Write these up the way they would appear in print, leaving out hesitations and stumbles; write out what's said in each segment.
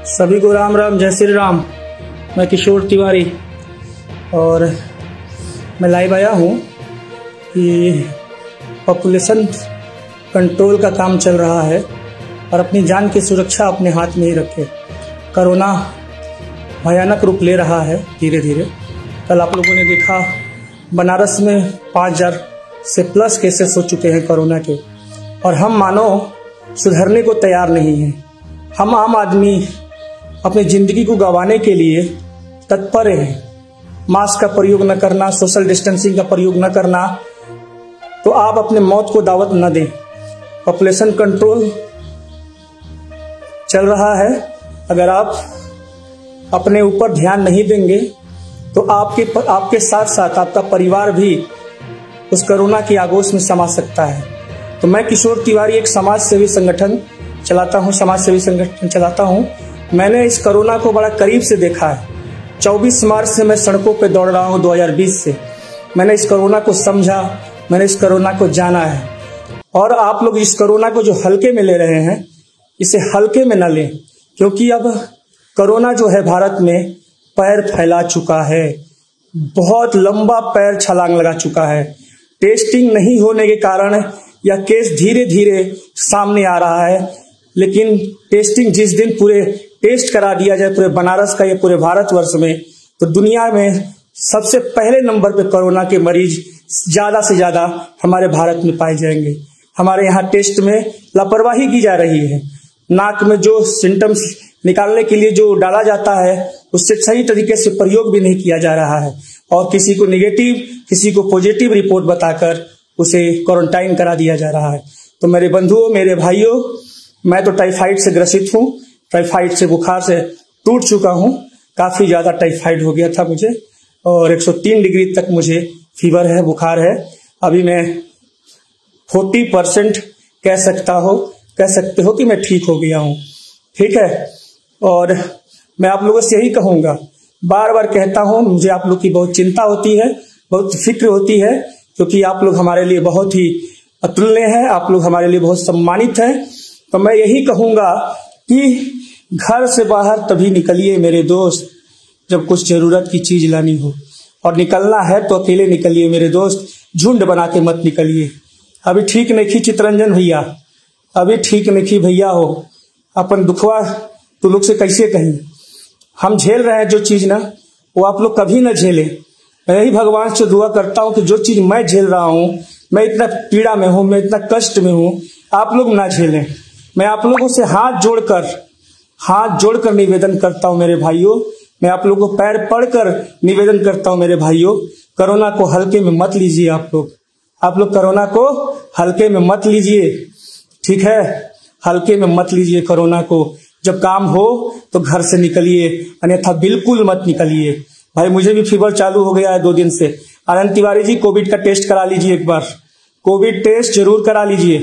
सभी को राम राम, जय श्री राम। मैं किशोर तिवारी और मैं लाइव आया हूँ कि पॉपुलेशन कंट्रोल का काम चल रहा है और अपनी जान की सुरक्षा अपने हाथ में ही रखें। कोरोना भयानक रूप ले रहा है धीरे धीरे। कल आप लोगों ने देखा बनारस में 5000 से प्लस केसेस हो चुके हैं कोरोना के, और हम मानो सुधरने को तैयार नहीं हैं। हम आम आदमी अपनी ज़िंदगी को गंवाने के लिए तत्पर हैं। मास्क का प्रयोग न करना, सोशल डिस्टेंसिंग का प्रयोग न करना, तो आप अपने मौत को दावत न दें। पॉपुलेशन कंट्रोल चल रहा है। अगर आप अपने ऊपर ध्यान नहीं देंगे तो आपके साथ साथ आपका परिवार भी उस कोरोना की आगोश में समा सकता है। तो मैं किशोर तिवारी एक समाज सेवी संगठन चलाता हूँ। मैंने इस कोरोना को बड़ा करीब से देखा है। 24 मार्च से मैं सड़कों पे दौड़ रहा हूँ 2020 से। मैंने इस कोरोना को समझा, मैंने इस कोरोना को जाना है। और आप लोग इस कोरोना को जो हल्के में ले रहे हैं, इसे हल्के में न लें, क्योंकि अब कोरोना जो है भारत में पैर फैला चुका है। बहुत लंबा पैर छलांग लगा चुका है। टेस्टिंग नहीं होने के कारण यह केस धीरे धीरे सामने आ रहा है। लेकिन टेस्टिंग जिस दिन पूरे टेस्ट करा दिया जाए पूरे बनारस का या पूरे भारतवर्ष में, तो दुनिया में सबसे पहले नंबर पे कोरोना के मरीज ज्यादा से ज्यादा हमारे भारत में पाए जाएंगे। हमारे यहाँ टेस्ट में लापरवाही की जा रही है। नाक में जो सिम्टम्स निकालने के लिए जो डाला जाता है, उससे सही तरीके से प्रयोग भी नहीं किया जा रहा है, और किसी को निगेटिव किसी को पॉजिटिव रिपोर्ट बताकर उसे क्वारंटाइन करा दिया जा रहा है। तो मेरे बंधुओं, मेरे भाइयों, मैं तो टाइफाइड से ग्रसित हूँ। टाइफाइड से बुखार से टूट चुका हूँ। काफी ज्यादा टाइफाइड हो गया था मुझे, और 103 डिग्री तक मुझे फीवर है, बुखार है। अभी मैं 40% कह सकते हो कि मैं ठीक हो गया हूँ। ठीक है, और मैं आप लोगों से यही कहूंगा, बार बार कहता हूँ, मुझे आप लोग की बहुत चिंता होती है, बहुत फिक्र होती है, क्योंकि आप लोग हमारे लिए बहुत ही अतुल्य हैं, आप लोग हमारे लिए बहुत सम्मानित हैं। तो मैं यही कहूंगा कि घर से बाहर तभी निकलिए मेरे दोस्त जब कुछ जरूरत की चीज लानी हो, और निकलना है तो अकेले निकलिए मेरे दोस्त, झुंड बना के मत निकलिए। अभी ठीक नहीं चितरंजन भैया, अभी ठीक नहीं भैया हो। अपन दुखवा तो लोग से कैसे कहीं, हम झेल रहे हैं जो चीज ना, वो आप लोग कभी ना झेले। मैं यही भगवान से दुआ करता हूँ कि जो चीज मैं झेल रहा हूँ, मैं इतना पीड़ा में हूँ, मैं इतना कष्ट में हूँ, आप लोग ना झेलें। मैं आप लोगों से हाथ जोड़कर निवेदन करता हूँ मेरे भाइयों। मैं आप लोगों को पैर पड़कर निवेदन करता हूँ मेरे भाइयों, कोरोना को हल्के में मत लीजिए। आप लोग कोरोना को हल्के में मत लीजिए। ठीक है, हल्के में मत लीजिए कोरोना को। जब काम हो तो घर से निकलिए, अन्यथा बिल्कुल मत निकलिए। भाई मुझे भी फीवर चालू हो गया है 2 दिन से। आनंद तिवारी जी, कोविड का टेस्ट करा लीजिए एक बार, कोविड टेस्ट जरूर करा लीजिए।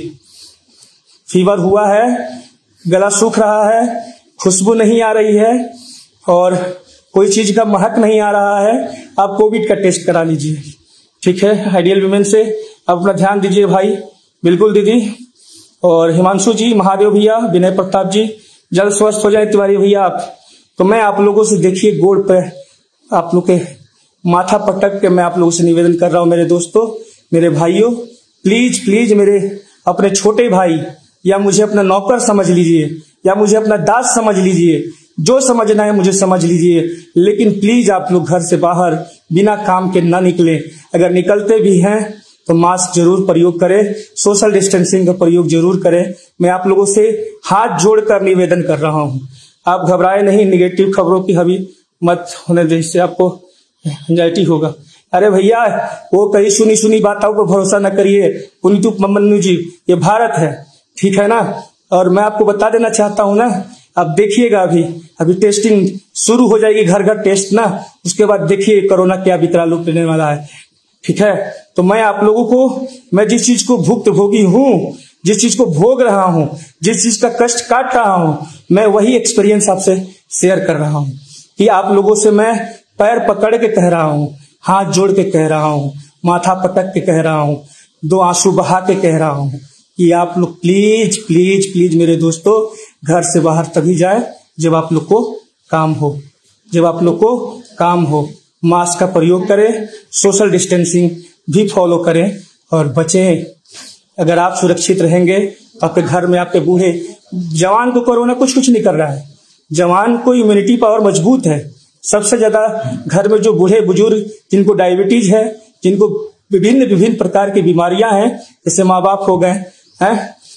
फीवर हुआ है, गला सूख रहा है, खुशबू नहीं आ रही है, और कोई चीज का महक नहीं आ रहा है, आप कोविड का टेस्ट करा लीजिए। ठीक है, आइडियल वुमेन से अपना ध्यान दीजिए भाई। बिल्कुल दीदी, और हिमांशु जी, महादेव भैया, विनय प्रताप जी, जल्द स्वस्थ हो जाए तिवारी भैया आप। तो मैं आप लोगों से, देखिए गोड़ पे आप लोग के माथा पटक के मैं आप लोगों से निवेदन कर रहा हूँ मेरे दोस्तों, मेरे भाइयों, प्लीज मेरे अपने छोटे भाई, या मुझे अपना नौकर समझ लीजिए, या मुझे अपना दास समझ लीजिए, जो समझना है मुझे समझ लीजिए, लेकिन प्लीज आप लोग घर से बाहर बिना काम के ना निकलें। अगर निकलते भी हैं तो मास्क जरूर प्रयोग करें, सोशल डिस्टेंसिंग का प्रयोग जरूर करें। मैं आप लोगों से हाथ जोड़कर निवेदन कर रहा हूं। आप घबराए नहीं, निगेटिव खबरों की हवी मत होने दें, इससे आपको एंजाइटी होगा। अरे भैया, वो कई सुनी बातों पर भरोसा न करिए। पुनीतु मन्नू जी, ये भारत है, ठीक है ना। और मैं आपको बता देना चाहता हूं ना, अब देखिएगा अभी टेस्टिंग शुरू हो जाएगी, घर घर टेस्ट ना, उसके बाद देखिए कोरोना क्या विकराल रूप लेने वाला है। ठीक है, तो मैं आप लोगों को, मैं जिस चीज को भुक्तभोगी हूँ, जिस चीज को भोग रहा हूँ, जिस चीज का कष्ट काट रहा हूँ, मैं वही एक्सपीरियंस आपसे शेयर कर रहा हूँ। कि आप लोगों से मैं पैर पकड़ के कह रहा हूँ, हाथ जोड़ के कह रहा हूँ, माथा पटक के कह रहा हूँ, 2 आंसू बहा के कह रहा हूँ कि आप लोग प्लीज मेरे दोस्तों घर से बाहर तभी जाए जब आप लोग को काम हो, जब आप लोग को काम हो। मास्क का प्रयोग करें, सोशल डिस्टेंसिंग भी फॉलो करें और बचें। अगर आप सुरक्षित रहेंगे तो आपके घर में आपके बूढ़े, जवान को कोरोना कुछ नहीं कर रहा है। जवान को इम्यूनिटी पावर मजबूत है। सबसे ज्यादा घर में जो बूढ़े बुजुर्ग, जिनको डायबिटीज है, जिनको विभिन्न प्रकार की बीमारियां हैं, जैसे माँ बाप हो गए हैं,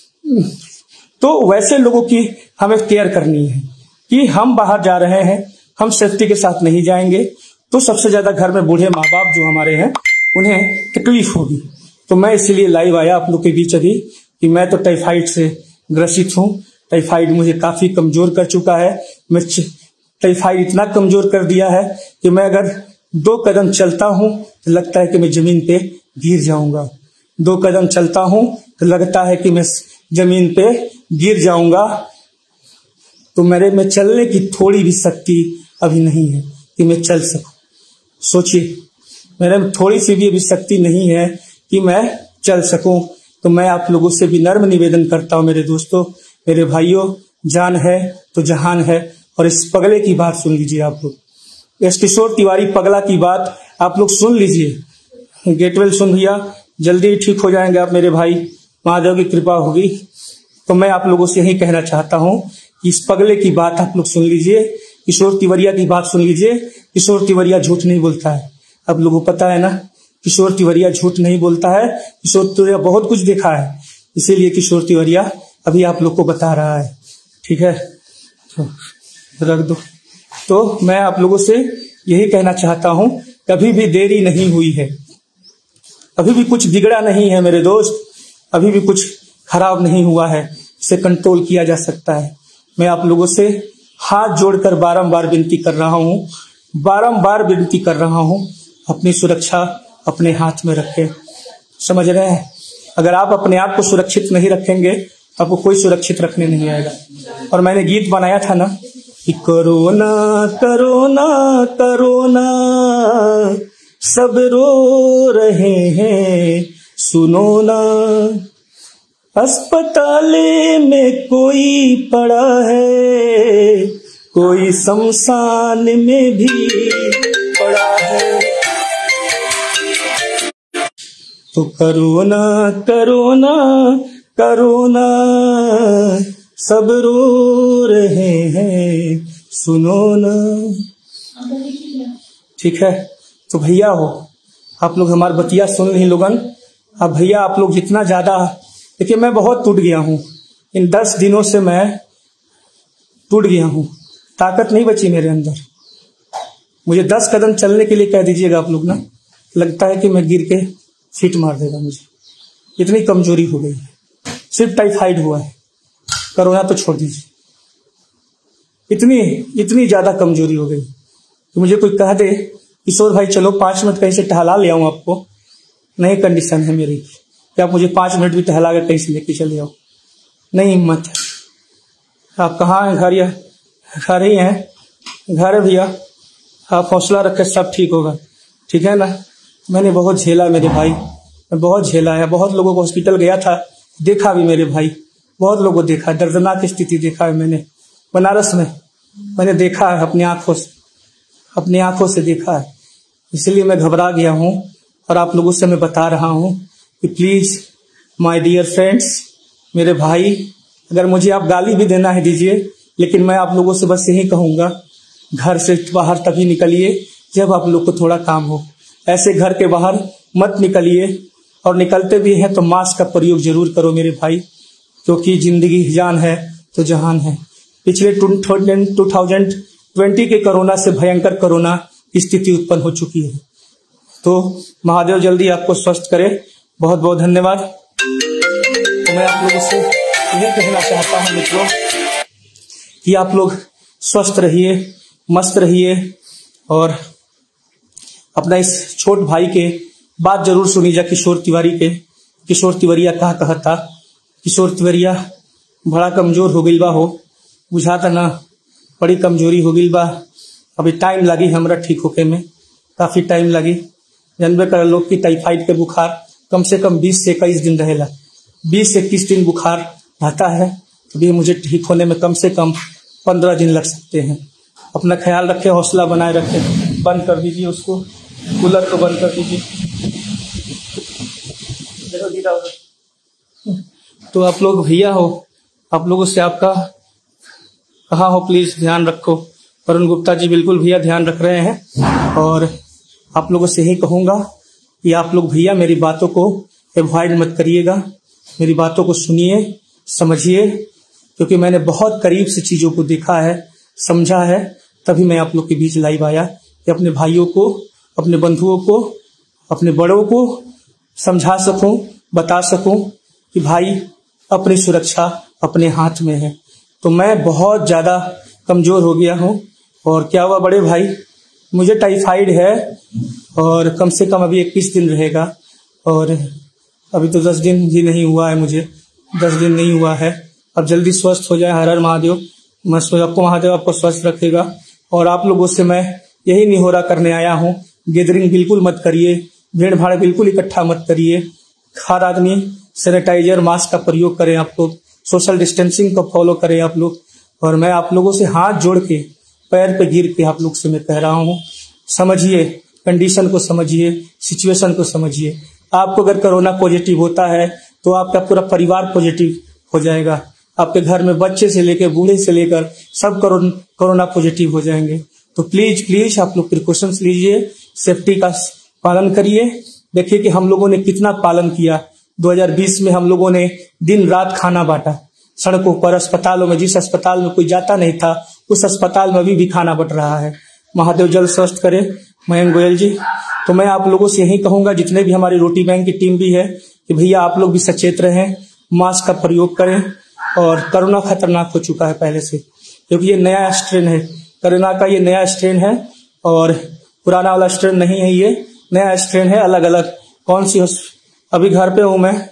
तो वैसे लोगों की हमें केयर करनी है कि हम बाहर जा रहे हैं, हम सेफ्टी के साथ नहीं जाएंगे तो सबसे ज्यादा घर में बूढ़े माँ बाप जो हमारे हैं उन्हें तकलीफ होगी। तो मैं इसीलिए लाइव आया आप लोग के बीच अभी कि मैं तो टाइफाइड से ग्रसित हूँ। टाइफाइड मुझे काफी कमजोर कर चुका है। मैं टाइफाइड इतना कमजोर कर दिया है कि मैं अगर 2 कदम चलता हूँ तो लगता है कि मैं जमीन पे गिर जाऊंगा। 2 कदम चलता हूँ तो लगता है कि मैं जमीन पे गिर जाऊंगा। तो मेरे में चलने की थोड़ी भी शक्ति अभी नहीं है कि मैं चल सकूं। सोचिए, मेरे में थोड़ी सी भी अभी शक्ति नहीं है कि मैं चल सकूं। तो मैं आप लोगों से भी नर्म निवेदन करता हूं, मेरे दोस्तों, मेरे भाइयों, जान है तो जहान है। और इस पगले की बात सुन लीजिए आप लोग, इस किशोर तिवारी पगला की बात आप लोग सुन लीजिए। गेट वेल सुन भैया, जल्दी ही ठीक हो जाएंगे आप मेरे भाई, महादेव की कृपा होगी। तो मैं आप लोगों से यही कहना चाहता हूं कि इस पगले की बात आप लोग सुन लीजिए, किशोर तिवारिया की बात सुन लीजिए। किशोर तिवारिया झूठ नहीं बोलता है, आप लोगों को पता है ना। किशोर तिवारिया झूठ नहीं बोलता है। किशोर तिवारिया बहुत कुछ देखा है, इसीलिए किशोर तिवारिया अभी आप लोग को बता रहा है। ठीक है, तो रख दो। तो मैं आप लोगों से यही कहना चाहता हूं, कभी भी देरी नहीं हुई है, अभी भी कुछ बिगड़ा नहीं है मेरे दोस्त, अभी भी कुछ खराब नहीं हुआ है, इसे कंट्रोल किया जा सकता है। मैं आप लोगों से हाथ जोड़कर बारंबार विनती कर रहा हूं, बारंबार विनती कर रहा हूं, अपनी सुरक्षा अपने हाथ में रखें। समझ रहे हैं? अगर आप अपने आप को सुरक्षित नहीं रखेंगे तो आपको कोई सुरक्षित रखने नहीं आएगा। और मैंने गीत बनाया था ना कि कोरोना कोरोना कोरोना सब रो रहे हैं, सुनो ना, अस्पताल में कोई पड़ा है, कोई शमशान में भी पड़ा है। तो कोरोना कोरोना कोरोना सब रो रहे हैं, सुनो ना। ठीक है, तो भैया हो, आप लोग हमारी बतिया सुन रही लोगन। अब भैया आप लोग जितना ज्यादा, देखिए मैं बहुत टूट गया हूँ, इन 10 दिनों से मैं टूट गया हूँ, ताकत नहीं बची मेरे अंदर। मुझे 10 कदम चलने के लिए कह दीजिएगा आप लोग ना, लगता है कि मैं गिर के सीट मार देगा मुझे, इतनी कमजोरी हो गई है। सिर्फ टाइफाइड हुआ है, कोरोना तो छोड़ दीजिए, इतनी ज्यादा कमजोरी हो गई कि मुझे कोई कह दे किशोर भाई चलो 5 मिनट कहीं से टहला ले आऊं आपको, नहीं कंडीशन है मेरी कि आप मुझे 5 मिनट भी टहला कर कहीं से लेके चले आओ, नहीं हिम्मत है। आप कहाँ हैं? घर या घर ही हैं? घर है भैया, आप हौसला रखें, सब ठीक होगा, ठीक है ना। मैंने बहुत झेला मेरे भाई, मैं बहुत झेला है, बहुत लोगों को हॉस्पिटल गया था, देखा भी मेरे भाई, बहुत लोगों को देखा, दर्दनाक स्थिति देखा है मैंने बनारस में, मैंने देखा है अपनी आंखों से देखा है। इसलिए मैं घबरा गया हूँ और आप लोगों से मैं बता रहा हूँ कि प्लीज माय डियर फ्रेंड्स, मेरे भाई, अगर मुझे आप गाली भी देना है दीजिए, लेकिन मैं आप लोगों से बस यही कहूंगा, घर से बाहर तभी निकलिए जब आप लोग को थोड़ा काम हो। ऐसे घर के बाहर मत निकलिए, और निकलते भी हैं तो मास्क का प्रयोग जरूर करो मेरे भाई, क्योंकि जिंदगी जान है तो जहान है। पिछले 2020 के कोरोना से भयंकर कोरोना स्थिति उत्पन्न हो चुकी है। तो महादेव जल्दी आपको स्वस्थ करे। बहुत बहुत धन्यवाद। तो मैं आप लोगों से यही कहना चाहता हूँ मित्रों कि आप लोग स्वस्थ रहिए, मस्त रहिए, और अपना इस छोट भाई के बात जरूर सुनिए किशोर तिवारी के। किशोर तिवारिया कहा था, किशोर तिवारिया बड़ा कमजोर हो गई बा हो, बुझाता ना बड़ी कमजोरी हो गई बा, अभी टाइम लगी हमरा ठीक होके में, काफी टाइम लगी। जानबे कर लोग की टाइफाइड के बुखार कम से कम 20 से 21 दिन रहेला, 20 से 21 दिन बुखार रहता है। अभी मुझे ठीक होने में कम से कम 15 दिन लग सकते हैं। अपना ख्याल रखें, हौसला बनाए रखें। बंद कर दीजिए उसको, कूलर को बंद कर दीजिए। देखो गीला हो। तो आप लोग भैया हो, आप लोगों से आपका कहा हो प्लीज ध्यान रखो। वरुण गुप्ता जी बिल्कुल भैया ध्यान रख रहे हैं। और आप लोगों से यही कहूंगा कि आप लोग भैया मेरी बातों को अवॉइड मत करिएगा, मेरी बातों को सुनिए, समझिए, क्योंकि मैंने बहुत करीब से चीजों को देखा है, समझा है, तभी मैं आप लोग के बीच लाइव आया कि अपने भाइयों को, अपने बंधुओं को, अपने बड़ों को समझा सकूं, बता सकूं कि भाई अपनी सुरक्षा अपने हाथ में है। तो मैं बहुत ज्यादा कमजोर हो गया हूं। और क्या हुआ बड़े भाई, मुझे टाइफाइड है और कम से कम अभी 21 दिन रहेगा। और अभी तो 10 दिन भी नहीं हुआ है, मुझे 10 दिन नहीं हुआ है। अब जल्दी स्वस्थ हो जाए, हर हर महादेव। मैं आपको महादेव आपको स्वस्थ रखेगा। और आप लोगों से मैं यही निहोरा करने आया हूँ, गैदरिंग बिल्कुल मत करिए, भीड़ भाड़ बिल्कुल इकट्ठा मत करिए। हर आदमी सैनिटाइजर मास्क का प्रयोग करें, आप लोग सोशल डिस्टेंसिंग को फॉलो करें आप लोग। और मैं आप लोगों से हाथ जोड़ के पैर पे गिर के आप लोग से मैं कह रहा हूँ, समझिए, कंडीशन को समझिए, सिचुएशन को समझिए। आपको अगर कोरोना पॉजिटिव होता है तो आपका पूरा परिवार पॉजिटिव हो जाएगा। आपके घर में बच्चे से लेकर बूढ़े से लेकर सब कोरोना पॉजिटिव हो जाएंगे। तो प्लीज प्लीज आप लोग प्रिकॉशंस लीजिए, सेफ्टी का पालन करिए। देखिए कि हम लोगों ने कितना पालन किया। 2020 में हम लोगों ने दिन रात खाना बांटा सड़कों पर, अस्पतालों में। जिस अस्पताल में कोई जाता नहीं था उस अस्पताल में अभी भी खाना बंट रहा है। महादेव जल्द स्वस्थ करे मयंक गोयल जी। तो मैं आप लोगों से यही कहूंगा, जितने भी हमारी रोटी बैंक की टीम भी है, कि भैया आप लोग भी सचेत रहें, मास्क का प्रयोग करें। और कोरोना खतरनाक हो चुका है पहले से, क्योंकि ये नया स्ट्रेन है कोरोना का, ये नया स्ट्रेन है और पुराना वाला स्ट्रेन नहीं है, ये नया स्ट्रेन है। अलग अलग कौन सी, अभी घर पे हूं मैं,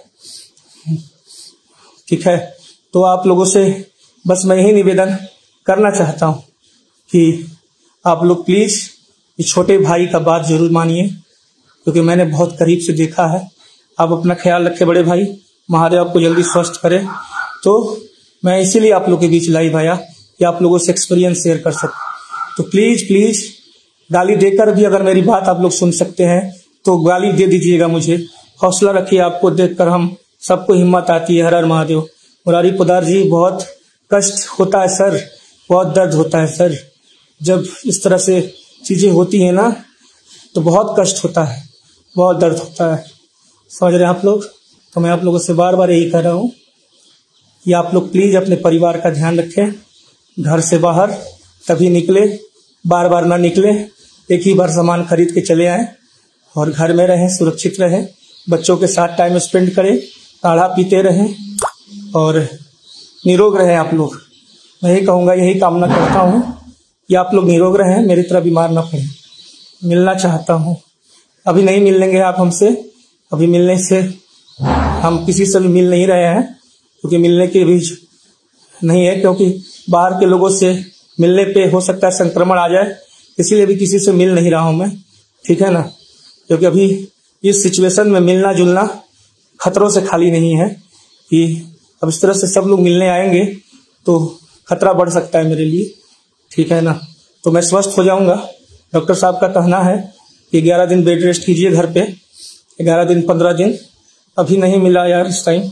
ठीक है। तो आप लोगों से बस मैं यही निवेदन करना चाहता हूं कि आप लोग प्लीज इस छोटे भाई का बात जरूर मानिए, क्योंकि मैंने बहुत करीब से देखा है। आप अपना ख्याल रखें बड़े भाई, महादेव आपको जल्दी स्वस्थ करे। तो मैं इसीलिए आप लोग के बीच लाइव आया कि आप लोगों से एक्सपीरियंस शेयर कर सकूं। तो प्लीज प्लीज गाली देकर भी अगर मेरी बात आप लोग सुन सकते हैं तो गाली दे दीजिएगा मुझे। हौसला रखिए, आपको देखकर हम सबको हिम्मत आती है। हर हर महादेव। मुरारी पोदार जी, बहुत कष्ट होता है सर, बहुत दर्द होता है सर। जब इस तरह से चीजें होती है ना तो बहुत कष्ट होता है, बहुत दर्द होता है, समझ रहे हैं आप लोग। तो मैं आप लोगों से बार बार यही कह रहा हूँ कि आप लोग प्लीज अपने परिवार का ध्यान रखें। घर से बाहर तभी निकले, बार बार ना निकले, एक ही बार सामान खरीद के चले आए और घर में रहें, सुरक्षित रहें, बच्चों के साथ टाइम स्पेंड करें, काढ़ा पीते रहें और निरोग रहें आप लोग। मैं यही कहूँगा, यही कामना करता हूँ कि आप लोग निरोग रहें, मेरी तरह बीमार ना पड़े। मिलना चाहता हूँ, अभी नहीं मिलेंगे आप हमसे, अभी मिलने से हम किसी से भी मिल नहीं रहे हैं, क्योंकि मिलने के भी नहीं है, क्योंकि बाहर के लोगों से मिलने पे हो सकता है संक्रमण आ जाए, इसीलिए भी किसी से मिल नहीं रहा हूं मैं, ठीक है ना। क्योंकि अभी इस सिचुएशन में मिलना जुलना खतरों से खाली नहीं है कि अब इस तरह से सब लोग मिलने आएंगे तो खतरा बढ़ सकता है मेरे लिए, ठीक है ना। तो मैं स्वस्थ हो जाऊंगा। डॉक्टर साहब का कहना है कि 11 दिन बेड रेस्ट कीजिए घर पे, 11 दिन 15 दिन। अभी नहीं मिला यार इस टाइम,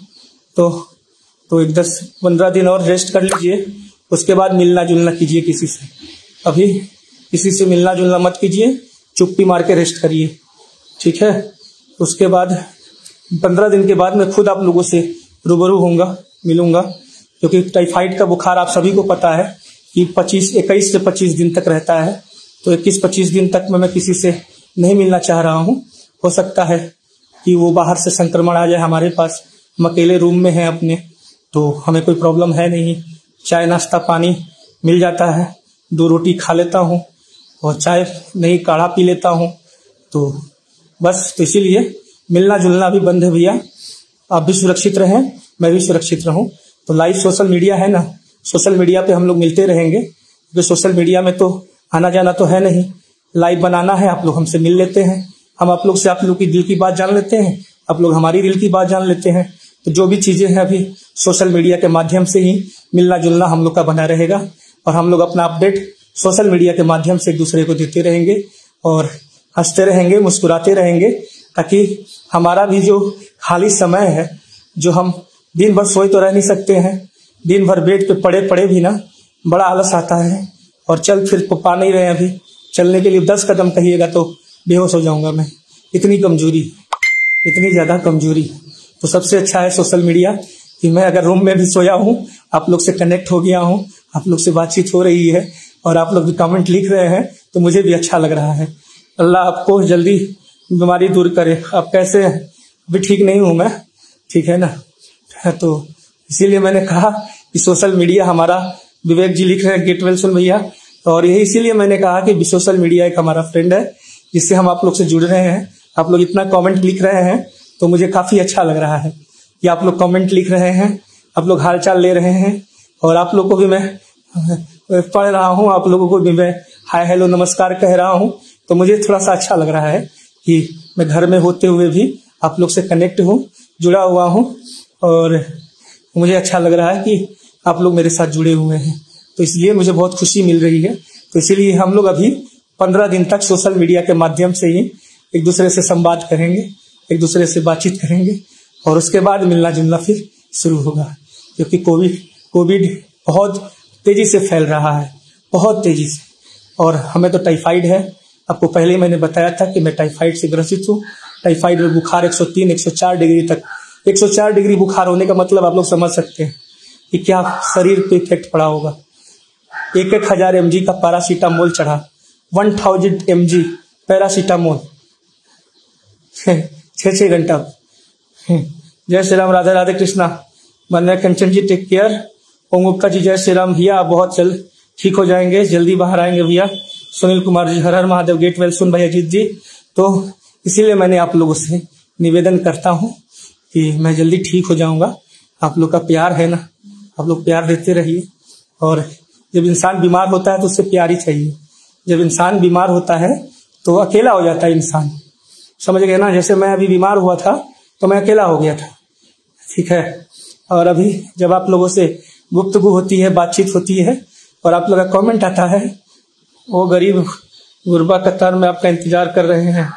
तो एक 10-15 दिन और रेस्ट कर लीजिए, उसके बाद मिलना जुलना कीजिए किसी से। अभी किसी से मिलना जुलना मत कीजिए, चुप्पी मार के रेस्ट करिए, ठीक है। उसके बाद 15 दिन के बाद मैं खुद आप लोगों से रूबरू होऊंगा, मिलूंगा, क्योंकि टाइफाइड का बुखार आप सभी को पता है कि 21 से 25 दिन तक रहता है। तो 21-25 दिन तक मैं किसी से नहीं मिलना चाह रहा हूँ। हो सकता है कि वो बाहर से संक्रमण आ जाए हमारे पास, हम अकेले रूम में हैं अपने, तो हमें कोई प्रॉब्लम है नहीं, चाय नाश्ता पानी मिल जाता है, 2 रोटी खा लेता हूँ और चाय नहीं काढ़ा पी लेता हूँ। तो बस, तो इसीलिए मिलना जुलना भी बंद है भैया। आप भी सुरक्षित रहें, मैं भी सुरक्षित रहूं। तो लाइव सोशल मीडिया है ना, सोशल मीडिया पे हम लोग मिलते रहेंगे, क्योंकि सोशल मीडिया में तो आना जाना तो है नहीं, लाइव बनाना है, आप लोग हमसे मिल लेते हैं, हम आप लोग से आप लोग की दिल की बात जान लेते हैं, आप लोग हमारी दिल की बात जान लेते हैं। तो जो भी चीजें हैं अभी सोशल मीडिया के माध्यम से ही मिलना जुलना हम लोग का बना रहेगा। और हम लोग अपना अपडेट सोशल मीडिया के माध्यम से एक दूसरे को देते रहेंगे और हंसते रहेंगे, मुस्कुराते रहेंगे, ताकि हमारा भी जो खाली समय है, जो हम दिन भर सोए तो रह नहीं सकते हैं, दिन भर बेड पे पड़े पड़े भी ना बड़ा आलस आता है और चल फिर पा नहीं रहे हैं। अभी चलने के लिए 10 कदम कहिएगा तो बेहोश हो जाऊंगा मैं, इतनी कमजोरी, इतनी ज़्यादा कमजोरी। तो सबसे अच्छा है सोशल मीडिया कि मैं अगर रूम में भी सोया हूँ, आप लोग से कनेक्ट हो गया हूँ, आप लोग से बातचीत हो रही है और आप लोग भी कमेंट लिख रहे हैं, तो मुझे भी अच्छा लग रहा है। अल्लाह आपको जल्दी बीमारी दूर करे। आप कैसे हैं? अभी ठीक नहीं हूँ मैं, ठीक है ना। तो इसीलिए मैंने कहा कि सोशल मीडिया हमारा, विवेक जी लिख रहे हैं गेट वेल सुन भैया, और यही इसीलिए मैंने कहा कि सोशल मीडिया एक हमारा फ्रेंड है जिससे हम आप लोग से जुड़ रहे हैं। आप लोग इतना कमेंट लिख रहे हैं तो मुझे काफ़ी अच्छा लग रहा है कि आप लोग कमेंट लिख रहे हैं, आप लोग हालचाल ले रहे हैं, और आप लोग को भी मैं पढ़ रहा हूँ, आप लोगों को भी मैं हाय हेलो नमस्कार कह रहा हूँ। तो मुझे थोड़ा सा अच्छा लग रहा है कि मैं घर में होते हुए भी आप लोग से कनेक्ट हूँ, जुड़ा हुआ हूँ, और मुझे अच्छा लग रहा है कि आप लोग मेरे साथ जुड़े हुए हैं। तो इसलिए मुझे बहुत खुशी मिल रही है। तो इसीलिए हम लोग अभी 15 दिन तक सोशल मीडिया के माध्यम से ही एक दूसरे से संवाद करेंगे, एक दूसरे से बातचीत करेंगे, और उसके बाद मिलना जुलना फिर शुरू होगा, क्योंकि कोविड बहुत तेजी से फैल रहा है, बहुत तेजी से। और हमें तो टाइफाइड है, आपको पहले ही मैंने बताया था कि मैं टाइफाइड से ग्रसित हूँ। टाइफाइड में बुखार 103-104 डिग्री तक, 104 डिग्री बुखार होने का मतलब आप लोग समझ सकते हैं कि क्या शरीर पे इफेक्ट पड़ा होगा। 1000 mg का पैरासीटामोल चढ़ा, 1000 mg पैरासीटामोल 6 घंटा। जय श्री राम, राधे राधे कृष्णा। Vandana Kanchan ji take care. ओम गुप्ता जी जय श्री राम भैया, आप बहुत जल्द ठीक हो जाएंगे, जल्दी बाहर आएंगे भैया। सुनील कुमार जी हर हर महादेव, गेट वेल सुन भैया जीत जी। तो इसीलिए मैंने आप लोगों से निवेदन करता हूँ कि मैं जल्दी ठीक हो जाऊंगा। आप लोग का प्यार है ना, आप लोग प्यार देते रहिए। और जब इंसान बीमार होता है तो उससे प्यार ही चाहिए। जब इंसान बीमार होता है तो अकेला हो जाता है इंसान, समझ गए ना। जैसे मैं अभी बीमार हुआ था तो मैं अकेला हो गया था, ठीक है। और अभी जब आप लोगों से गुफ्तगू होती है, बातचीत होती है, और आप लोग का कमेंट आता है, वो गरीब गुरबा कतार में आपका इंतजार कर रहे हैं।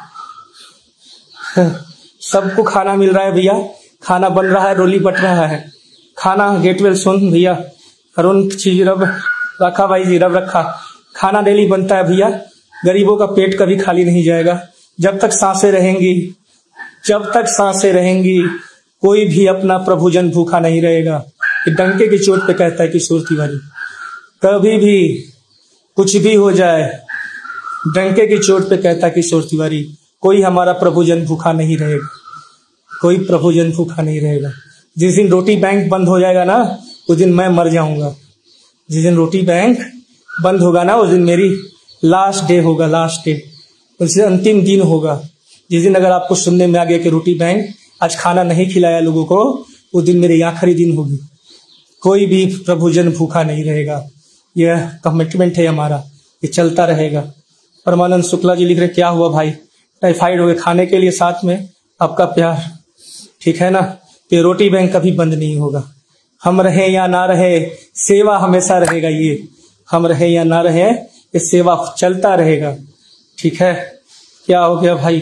सबको खाना मिल रहा है भैया, खाना बन रहा है, रोली बट रहा है खाना। गेट वेल सुन भैया, अरुण जी रब रखा भाई जी, रब रखा। खाना डेली बनता है भैया, गरीबों का पेट कभी खाली नहीं जाएगा। जब तक सांसें रहेंगी, जब तक सांसें रहेंगी, कोई भी अपना प्रभुजन भूखा नहीं रहेगा। डंके की चोट पे कहता है किशोर तिवारी, कभी भी कुछ भी हो जाए, डंके की चोट पे कहता है किशोर तिवारी, कोई हमारा प्रभुजन भूखा नहीं रहेगा, कोई प्रभुजन भूखा नहीं रहेगा। जिस दिन रोटी बैंक बंद हो जाएगा ना, उस दिन मैं मर जाऊंगा। जिस दिन रोटी बैंक बंद होगा ना, उस दिन मेरी लास्ट डे होगा, लास्ट डे, उस दिन अंतिम दिन होगा। जिस दिन अगर आपको सुनने में आ गया कि रोटी बैंक आज खाना नहीं खिलाया लोगों को, उस दिन मेरी आखिरी दिन होगी। कोई भी प्रभुजन भूखा नहीं रहेगा, यह कमिटमेंट है हमारा, ये चलता रहेगा। परमानंद शुक्ला जी लिख रहे, क्या हुआ भाई, टाइफाइड हो गए, खाने के लिए साथ में आपका प्यार, ठीक है ना। तो रोटी बैंक कभी बंद नहीं होगा। हम रहे या ना रहे, सेवा हमेशा रहेगा। ये हम रहे या ना रहे, ये सेवा चलता रहेगा, ठीक है। क्या हो गया भाई,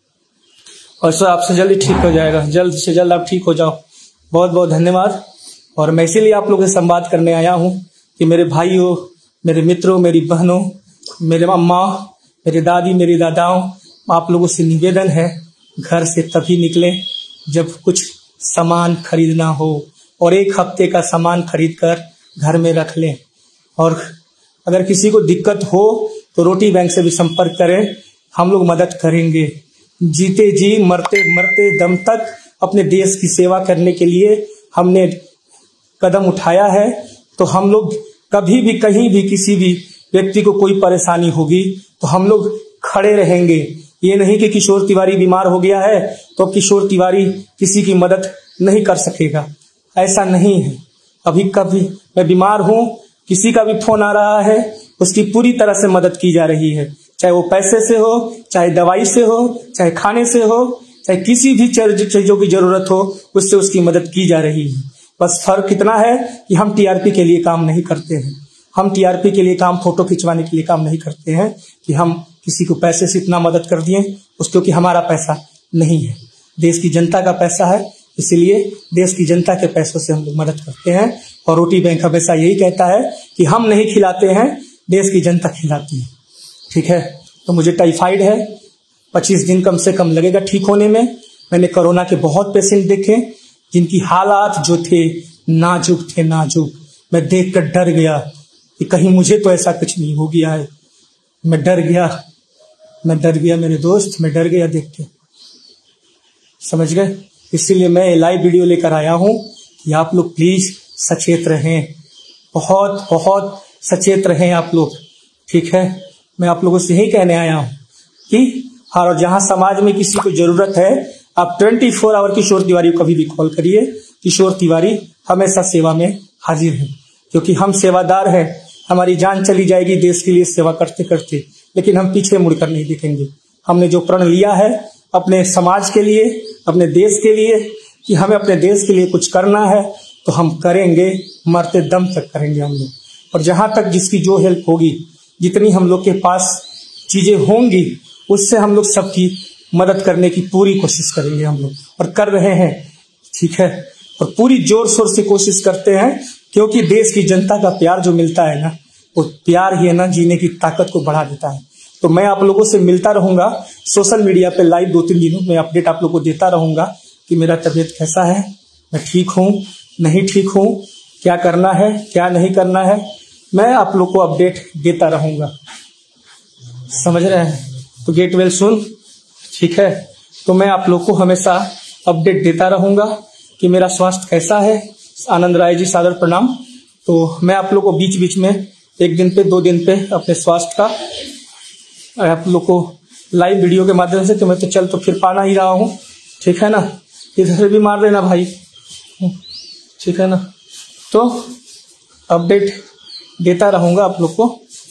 और सर आपसे जल्दी ठीक हो जाएगा, जल्द से जल्द आप ठीक हो जाओ। बहुत बहुत धन्यवाद। और मैं इसीलिए आप लोगों से संवाद करने आया हूँ कि मेरे भाइयों, मेरे मित्रों, मेरी बहनों, मेरे अम्मा, मेरी दादी, मेरी दादाओं, आप लोगों से निवेदन है, घर से तभी निकलें जब कुछ सामान खरीदना हो, और 1 हफ्ते का सामान खरीद कर घर में रख लें। और अगर किसी को दिक्कत हो तो रोटी बैंक से भी संपर्क करें, हम लोग मदद करेंगे। जीते जी मरते मरते दम तक अपने देश की सेवा करने के लिए हमने कदम उठाया है। तो हम लोग कभी भी कहीं भी किसी भी व्यक्ति को कोई परेशानी होगी तो हम लोग खड़े रहेंगे। ये नहीं कि किशोर तिवारी बीमार हो गया है तो किशोर तिवारी किसी की मदद नहीं कर सकेगा, ऐसा नहीं है। अभी कभी मैं बीमार हूँ, किसी का भी फोन आ रहा है, उसकी पूरी तरह से मदद की जा रही है, चाहे वो पैसे से हो, चाहे दवाई से हो, चाहे खाने से हो, चाहे किसी भी चीजों की जरूरत हो, उससे उसकी मदद की जा रही है। बस फर्क इतना है कि हम टीआरपी के लिए काम नहीं करते हैं, हम टीआरपी के लिए काम, फोटो खिंचवाने के लिए काम नहीं करते हैं कि हम किसी को पैसे से इतना मदद कर दिए, उस क्योंकि हमारा पैसा नहीं है, देश की जनता का पैसा है, इसलिए देश की जनता के पैसों से हम लोग मदद करते हैं। और रोटी बैंक हमेशा यही कहता है कि हम नहीं खिलाते हैं, देश की जनता खिलाती है। ठीक है, तो मुझे टाइफाइड है, 25 दिन कम से कम लगेगा ठीक होने में। मैंने कोरोना के बहुत पेशेंट देखे जिनकी हालात जो थे नाजुक थे, नाजुक। मैं देख कर डर गया कि कहीं मुझे तो ऐसा कुछ नहीं हो गया है। मैं डर गया मेरे दोस्त, मैं डर गया देख के, समझ गए। इसीलिए मैं लाइव वीडियो लेकर आया हूं कि आप लोग प्लीज सचेत रहें, बहुत बहुत सचेत रहें आप लोग। ठीक है, मैं आप लोगों से यही कहने आया हूं कि और जहां समाज में किसी को जरूरत है, आप 24 आवर किशोर तिवारी को कभी भी कॉल करिए। किशोर तिवारी हमेशा सेवा में हाजिर है, क्योंकि हम सेवादार हैं। हमारी जान चली जाएगी देश के लिए सेवा करते करते, लेकिन हम पीछे मुड़कर नहीं देखेंगे। हमने जो प्रण लिया है अपने समाज के लिए, अपने देश के लिए, कि हमें अपने देश के लिए कुछ करना है, तो हम करेंगे, मरते दम तक करेंगे हम लोग। और जहां तक जिसकी जो हेल्प होगी, जितनी हम लोग के पास चीजें होंगी, उससे हम लोग सबकी मदद करने की पूरी कोशिश करेंगे हम लोग, और कर रहे हैं। ठीक है, और पूरी जोर शोर से कोशिश करते हैं, क्योंकि देश की जनता का प्यार जो मिलता है ना, वो प्यार ही है ना जीने की ताकत को बढ़ा देता है। तो मैं आप लोगों से मिलता रहूंगा सोशल मीडिया पे लाइव, 2-3 दिनों में अपडेट आप लोगों को देता रहूंगा कि मेरा तबीयत कैसा है, मैं ठीक हूँ नहीं ठीक हूँ, क्या करना है क्या नहीं करना है, मैं आप लोग को अपडेट देता रहूंगा, समझ रहे हैं। तो गेट वेल सुन, ठीक है। तो मैं आप लोग को हमेशा अपडेट देता रहूंगा कि मेरा स्वास्थ्य कैसा है। आनंद राय जी सादर प्रणाम। तो मैं आप लोग को बीच बीच में 1 दिन पे 2 दिन पे अपने स्वास्थ्य का आप लोग को लाइव वीडियो के माध्यम से, तो मैं तो चल तो फिर पाना ही रहा हूँ, ठीक है ना। इधर भी मार देना भाई, ठीक है ना। तो अपडेट देता रहूंगा आप लोग को,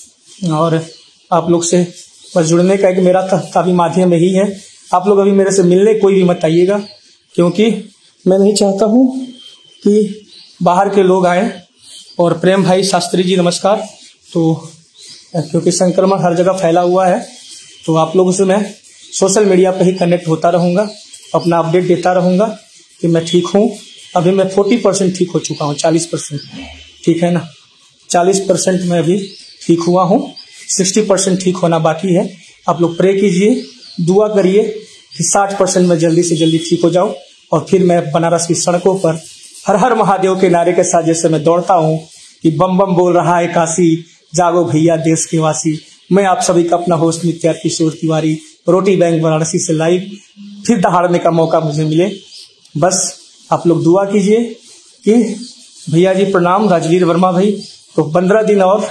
और आप लोग से बस जुड़ने का एक मेरा काफी माध्यम यही है। आप लोग अभी मेरे से मिलने कोई भी मत आइएगा, क्योंकि मैं नहीं चाहता हूँ कि बाहर के लोग आए। और प्रेम भाई शास्त्री जी नमस्कार। तो क्योंकि संक्रमण हर जगह फैला हुआ है, तो आप लोगों से मैं सोशल मीडिया पर ही कनेक्ट होता रहूँगा, अपना अपडेट देता रहूँगा कि मैं ठीक हूँ। अभी मैं 40% ठीक हो चुका हूँ, 40%, ठीक है ना। 40% मैं अभी ठीक हुआ हूँ, 60% ठीक होना बाकी है। आप लोग प्रे कीजिए, दुआ करिए कि 60% में जल्दी से जल्दी ठीक हो जाऊँ, और फिर मैं बनारस की सड़कों पर हर हर महादेव के नारे के साथ जैसे मैं दौड़ता हूँ कि बम बम बोल रहा है काशी, जागो भैया देश के वासी। मैं आप सभी का अपना होस्ट नित्या किशोर तिवारी, रोटी बैंक वाराणसी से लाइव फिर दहाड़ने का मौका मुझे मिले। बस आप लोग दुआ कीजिए कि भैया जी प्रणाम, राजवीर वर्मा भाई। तो 15 दिन और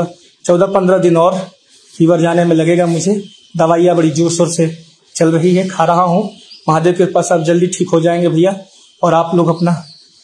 14-15 दिन और फीवर जाने में लगेगा मुझे। दवाइयाँ बड़ी जोर शोर से चल रही है, खा रहा हूँ। महादेव के पास आप जल्दी ठीक हो जाएंगे भैया। और आप लोग अपना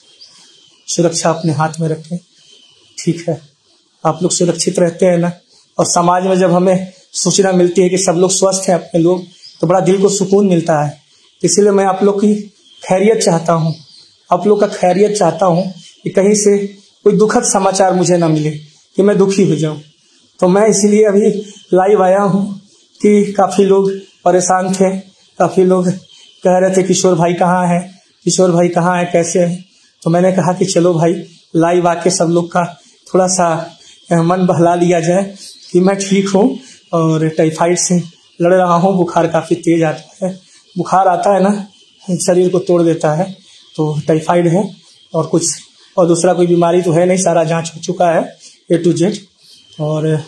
सुरक्षा अपने हाथ में रखें, ठीक है। आप लोग सुरक्षित रहते हैं ना। और समाज में जब हमें सूचना मिलती है कि सब लोग स्वस्थ हैं अपने लोग, तो बड़ा दिल को सुकून मिलता है। इसीलिए मैं आप लोग की खैरियत चाहता हूँ, आप लोग का खैरियत चाहता हूँ कि कहीं से कोई दुखद समाचार मुझे ना मिले कि मैं दुखी हो जाऊँ। तो मैं इसीलिए अभी लाइव आया हूँ कि काफ़ी लोग परेशान थे, काफ़ी लोग कह रहे थे किशोर भाई कहाँ है, किशोर भाई कहाँ है, कैसे है। तो मैंने कहा कि चलो भाई लाइव आके सब लोग का थोड़ा सा मन बहला लिया जाए कि मैं ठीक हूँ और टाइफाइड से लड़ रहा हूँ। बुखार काफ़ी तेज आता है, बुखार आता है ना शरीर को तोड़ देता है, तो टाइफाइड है। और कुछ और दूसरा कोई बीमारी तो है नहीं, सारा जांच हो चुका है A to Z। और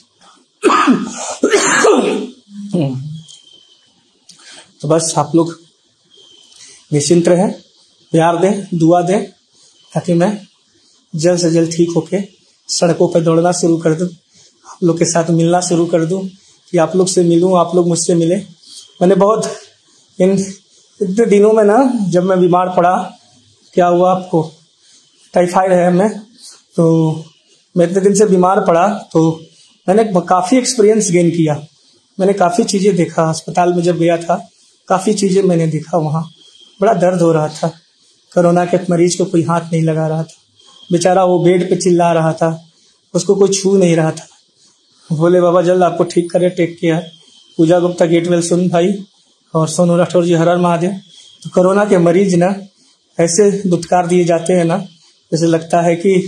तो बस आप लोग निश्चिंत रहें, प्यार दें, दुआ दें, ताकि मैं जल्द से जल्द ठीक होके सड़कों पर दौड़ना शुरू कर दूं, आप लोग के साथ मिलना शुरू कर दूं, कि आप लोग से मिलूं, आप लोग मुझसे मिले। मैंने बहुत इतने दिनों में ना, जब मैं बीमार पड़ा, क्या हुआ आपको, टाइफाइड है मैं, तो मैं इतने दिन से बीमार पड़ा, तो मैंने काफ़ी एक्सपीरियंस गेन किया। मैंने काफ़ी चीज़ें देखा, अस्पताल में जब गया था काफ़ी चीज़ें मैंने देखा। वहाँ बड़ा दर्द हो रहा था, कोरोना के मरीज को कोई हाथ नहीं लगा रहा था, बेचारा वो बेड पे चिल्ला रहा था, उसको कोई छू नहीं रहा था। भोले बाबा जल्द आपको ठीक करे, take care. Puja Gupta, get well soon भाई, और सोनू राठौर जी, हर हर महादेव। तो कोरोना के मरीज ना ऐसे दुत्कार दिए जाते हैं ना, जैसे लगता है कि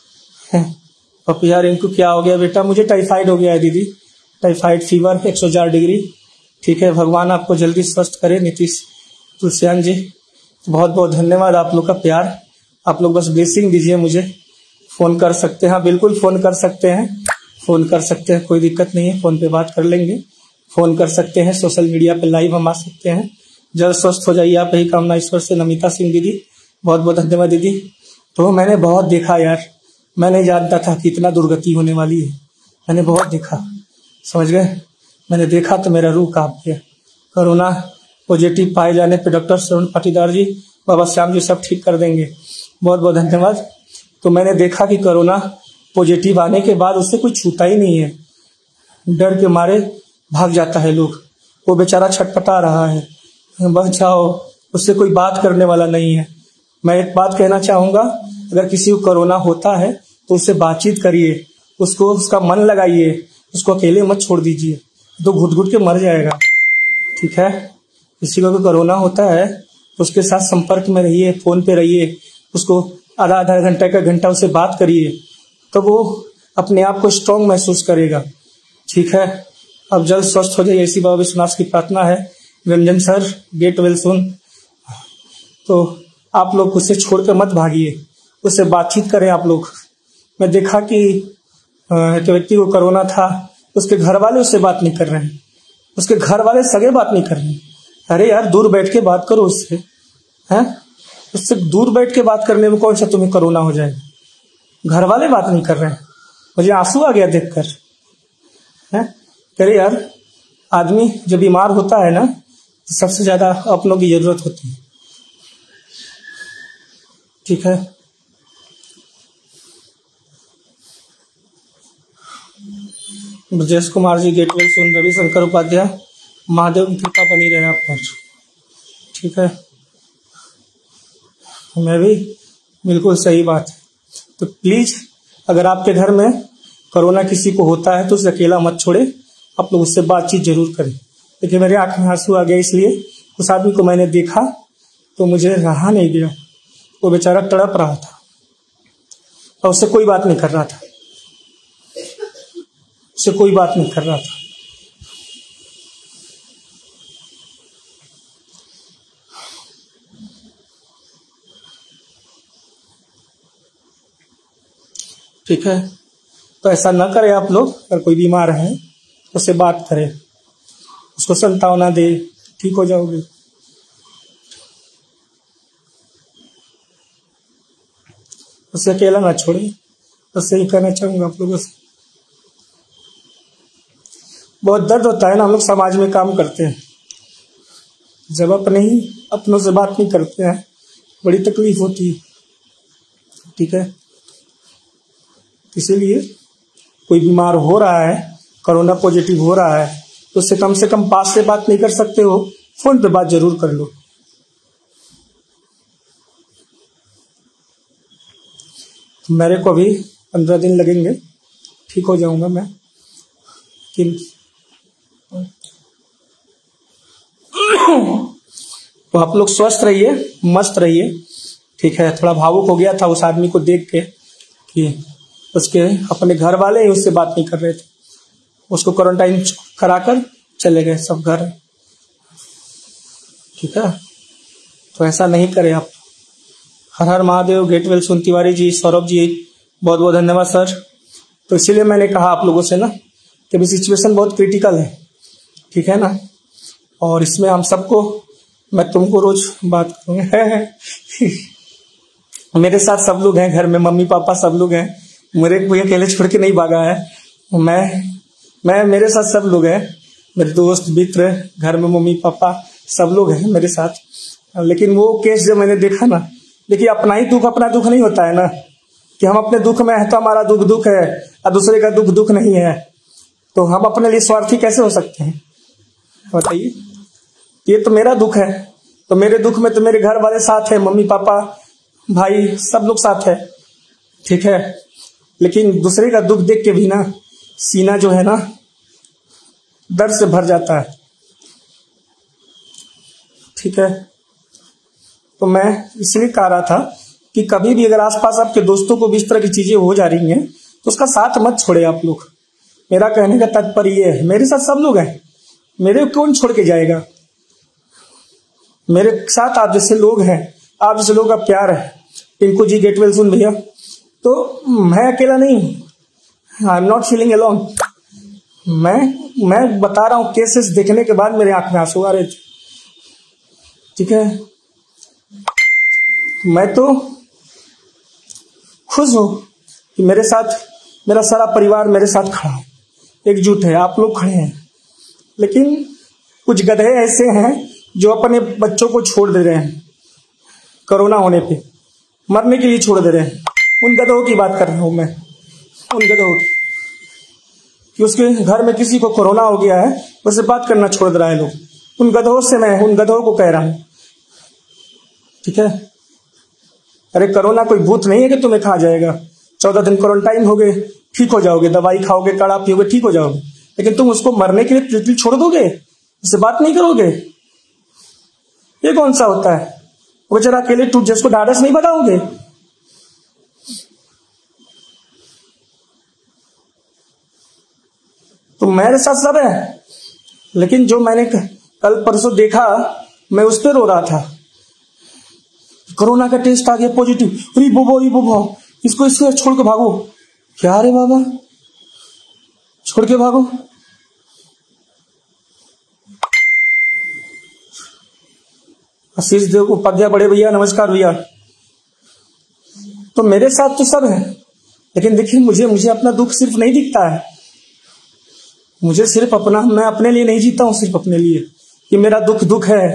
पप्पी यार इनको क्या हो गया बेटा। मुझे टाइफाइड हो गया है दीदी, टाइफाइड फीवर 104 डिग्री। ठीक है, भगवान आपको जल्दी स्वस्थ करे। नीतीश तुलसियान जी, बहुत बहुत धन्यवाद आप लोग का प्यार। आप लोग बस ब्लेसिंग दीजिए मुझे। फ़ोन कर सकते हैं, हाँ बिल्कुल फ़ोन कर सकते हैं, फ़ोन कर सकते हैं, कोई दिक्कत नहीं है, फ़ोन पे बात कर लेंगे। फ़ोन कर सकते हैं, सोशल मीडिया पे लाइव हम आ सकते हैं। जल्द स्वस्थ हो जाइए आप, यही कामना ईश्वर से। नमिता सिंह दीदी, बहुत बहुत धन्यवाद दीदी। तो मैंने बहुत देखा यार, मैं नहीं जानता था कि इतना दुर्गति होने वाली है। मैंने बहुत देखा, समझ गए। मैंने देखा तो मेरा रूह कांप गया। कोरोना पॉजिटिव पाए जाने पे डॉक्टर श्रवण पाटीदार जी, बाबा श्याम जी सब ठीक कर देंगे। बहुत बहुत धन्यवाद। तो मैंने देखा कि कोरोना पॉजिटिव आने के बाद उससे कोई छूता ही नहीं है, डर के मारे भाग जाता है लोग। वो बेचारा छटपटा रहा है, बचाओ, उससे कोई बात करने वाला नहीं है। मैं एक बात कहना चाहूँगा, अगर किसी को कोरोना होता है तो उससे बातचीत करिए, उसको उसका मन लगाइए, उसको अकेले मत छोड़ दीजिए, तो घुट घुट के मर जाएगा। ठीक है, किसी को कोरोना होता है तो उसके साथ संपर्क में रहिए, फ़ोन पे रहिए, उसको आधा आधा घंटा का घंटा उससे बात करिए, तो वो अपने आप को स्ट्रांग महसूस करेगा। ठीक है, अब जल्द स्वस्थ हो जाइए, ऐसी बाबा विश्वनाथ की प्रार्थना है। Ranjan sir, get well soon. तो आप लोग उससे छोड़कर मत भागिए, उससे बातचीत करें आप लोग। मैं देखा कि एक व्यक्ति को कोरोना था, उसके घर वाले उससे बात नहीं कर रहे हैं, उसके घर वाले सगे बात नहीं कर रहे हैं। अरे यार, दूर बैठ के बात करो उससे, हैं? उससे दूर बैठ के बात करने में कौन सा तुम्हें कोरोना हो जाएगा। घर वाले बात नहीं कर रहे हैं, मुझे आंसू आ गया देखकर। हैं? अरे यार, आदमी जब बीमार होता है ना, तो सबसे ज्यादा अपनों की जरूरत होती है। ठीक है, Brajesh Kumar ji, get well soon. Ravishankar Upadhyay, Mahadev की कृपा बनी रहे आप पर। ठीक है, मैं भी बिल्कुल सही बात है। तो प्लीज, अगर आपके घर में कोरोना किसी को होता है तो उसे अकेला मत छोड़े, आप लोग उससे बातचीत जरूर करें। देखिए, मेरे आंख में आंसू आ गया, इसलिए उस आदमी को मैंने देखा तो मुझे रहा नहीं गया। वो बेचारा तड़प रहा था और उससे कोई बात नहीं कर रहा था, उससे कोई बात नहीं कर रहा था। ठीक है, तो ऐसा ना करें आप लोग। अगर कोई बीमार है तो उससे बात करें, उसको सांत्वना दे, ठीक हो जाओगे। उससे अकेला ना छोड़े, उससे ही कहना चाहूंगा आप लोगों से। बहुत दर्द होता है ना, हम लोग समाज में काम करते हैं, जब अपने ही अपनों से बात नहीं करते हैं, बड़ी तकलीफ होती है। ठीक है, इसीलिए कोई बीमार हो रहा है, कोरोना पॉजिटिव हो रहा है, तो उससे कम पास से बात नहीं कर सकते हो, फोन पे बात जरूर कर लो। मेरे को भी 15 दिन लगेंगे, ठीक हो जाऊंगा मैं। तो आप लोग स्वस्थ रहिए, मस्त रहिए। ठीक है, थोड़ा भावुक हो गया था उस आदमी को देख के कि उसके अपने घर वाले ही उससे बात नहीं कर रहे थे, उसको क्वारंटाइन कराकर चले गए सब घर। ठीक है, तो ऐसा नहीं करें आप। हर हर Mahadev. Get well soon Tiwari ji, Saurabh ji, बहुत बहुत धन्यवाद सर। तो इसीलिए मैंने कहा आप लोगों से ना कि अभी सिचुएशन बहुत क्रिटिकल है। ठीक है ना, और इसमें हम सबको, मैं तुमको रोज बात करूँगा मेरे साथ सब लोग हैं घर में, मम्मी पापा सब लोग हैं, मेरे कोई अकेले छोड़ के नहीं भागा है। मैं मेरे साथ सब लोग हैं, मेरे दोस्त मित्र, घर में मम्मी पापा सब लोग हैं मेरे साथ। लेकिन वो केस जब मैंने देखा ना, देखिए अपना ही दुख अपना दुख नहीं होता है ना, कि हम अपने दुख में है तो हमारा दुख दुख है और दूसरे का दुख दुख नहीं है, तो हम अपने लिए स्वार्थी कैसे हो सकते हैं बताइए। ये तो मेरा दुख है, तो मेरे दुख में तो मेरे घर वाले साथ है, मम्मी पापा भाई सब लोग साथ है। ठीक है, लेकिन दूसरे का दुख देख के भी ना सीना जो है ना दर्द से भर जाता है। ठीक है, तो मैं इसलिए कह रहा था कि कभी भी अगर आसपास आपके दोस्तों को भी इस तरह की चीजें हो जा रही हैं तो उसका साथ मत छोड़े आप लोग। मेरा कहने का तात्पर्य ये है, मेरे साथ सब लोग हैं, मेरे कौन छोड़ के जाएगा। मेरे साथ आप जैसे लोग हैं, आप जैसे लोग का प्यार है। Tinku ji get well soon भैया, तो मैं अकेला नहीं हूं, I am not feeling alone. मैं बता रहा हूं, केसेस देखने के बाद मेरे आंख में आंसू आ रहे थे। ठीक है, मैं तो खुश हूं कि मेरे साथ मेरा सारा परिवार मेरे साथ खड़ा है, एकजुट है, आप लोग खड़े हैं। लेकिन कुछ गधे ऐसे हैं जो अपने बच्चों को छोड़ दे रहे हैं, कोरोना होने पे मरने के लिए छोड़ दे रहे हैं। उन गधों की बात कर रहा हूं मैं, उन गधों की, कि उसके घर में किसी को कोरोना हो गया है, उससे बात करना छोड़ दे रहा है लोग। उन गधों से मैं उन गधों को कह रहा हूं। ठीक है, अरे कोरोना कोई भूत नहीं है कि तुम्हें खा जाएगा। 14 दिन क्वारंटाइन हो गए, ठीक हो जाओगे, दवाई खाओगे, काढ़ा पियोगे, ठीक हो जाओगे। लेकिन तुम उसको मरने के लिए छोड़ दोगे, उससे बात नहीं करोगे? ये कौन सा होता है? वो बेचारा अकेले टूट, जिसको ढाढ़स नहीं बताओगे। तो मेरे साथ सब है, लेकिन जो मैंने कल परसों देखा, मैं उस पर रो रहा था। कोरोना का टेस्ट आ गया पॉजिटिव, अरे बोबो इसको छोड़ के भागो। क्या रे बाबा, छोड़ के भागो? आशीष देव उपाध्याय बड़े भैया, नमस्कार भैया। तो मेरे साथ तो सब है, लेकिन देखिए मुझे अपना दुख सिर्फ नहीं दिखता है। मुझे सिर्फ अपना, मैं अपने लिए नहीं जीता हूं, सिर्फ अपने लिए कि मेरा दुख है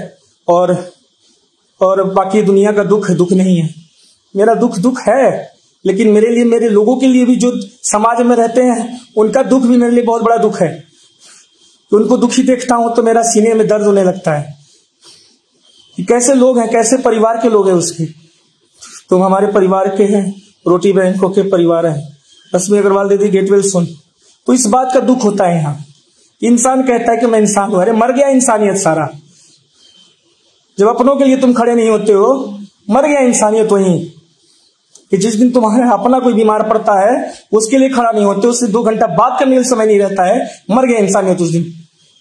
और बाकी दुनिया का दुख नहीं है। मेरा दुख है, लेकिन मेरे लिए, मेरे लोगों के लिए भी, जो समाज में रहते हैं, उनका दुख भी मेरे लिए बहुत बड़ा दुख है। तो उनको दुखी देखता हूं तो मेरा सीने में दर्द होने लगता है कि कैसे लोग हैं, कैसे परिवार के लोग हैं उसके। तुम हमारे परिवार के हैं, रोटी बैंकों के परिवार हैं, रश्मि अग्रवाल दीदी गेट वेल सुन। तो इस बात का दुख होता है यहाँ। इंसान कहता है कि मैं इंसान हूं, अरे मर गया इंसानियत सारा। जब अपनों के लिए तुम खड़े नहीं होते हो, मर गया इंसानियत वहीं। कि जिस दिन तुम्हारे अपना कोई बीमार पड़ता है, उसके लिए खड़ा नहीं होते, उससे 2 घंटा बात करने का समय नहीं रहता है, मर गया इंसानियत उस दिन।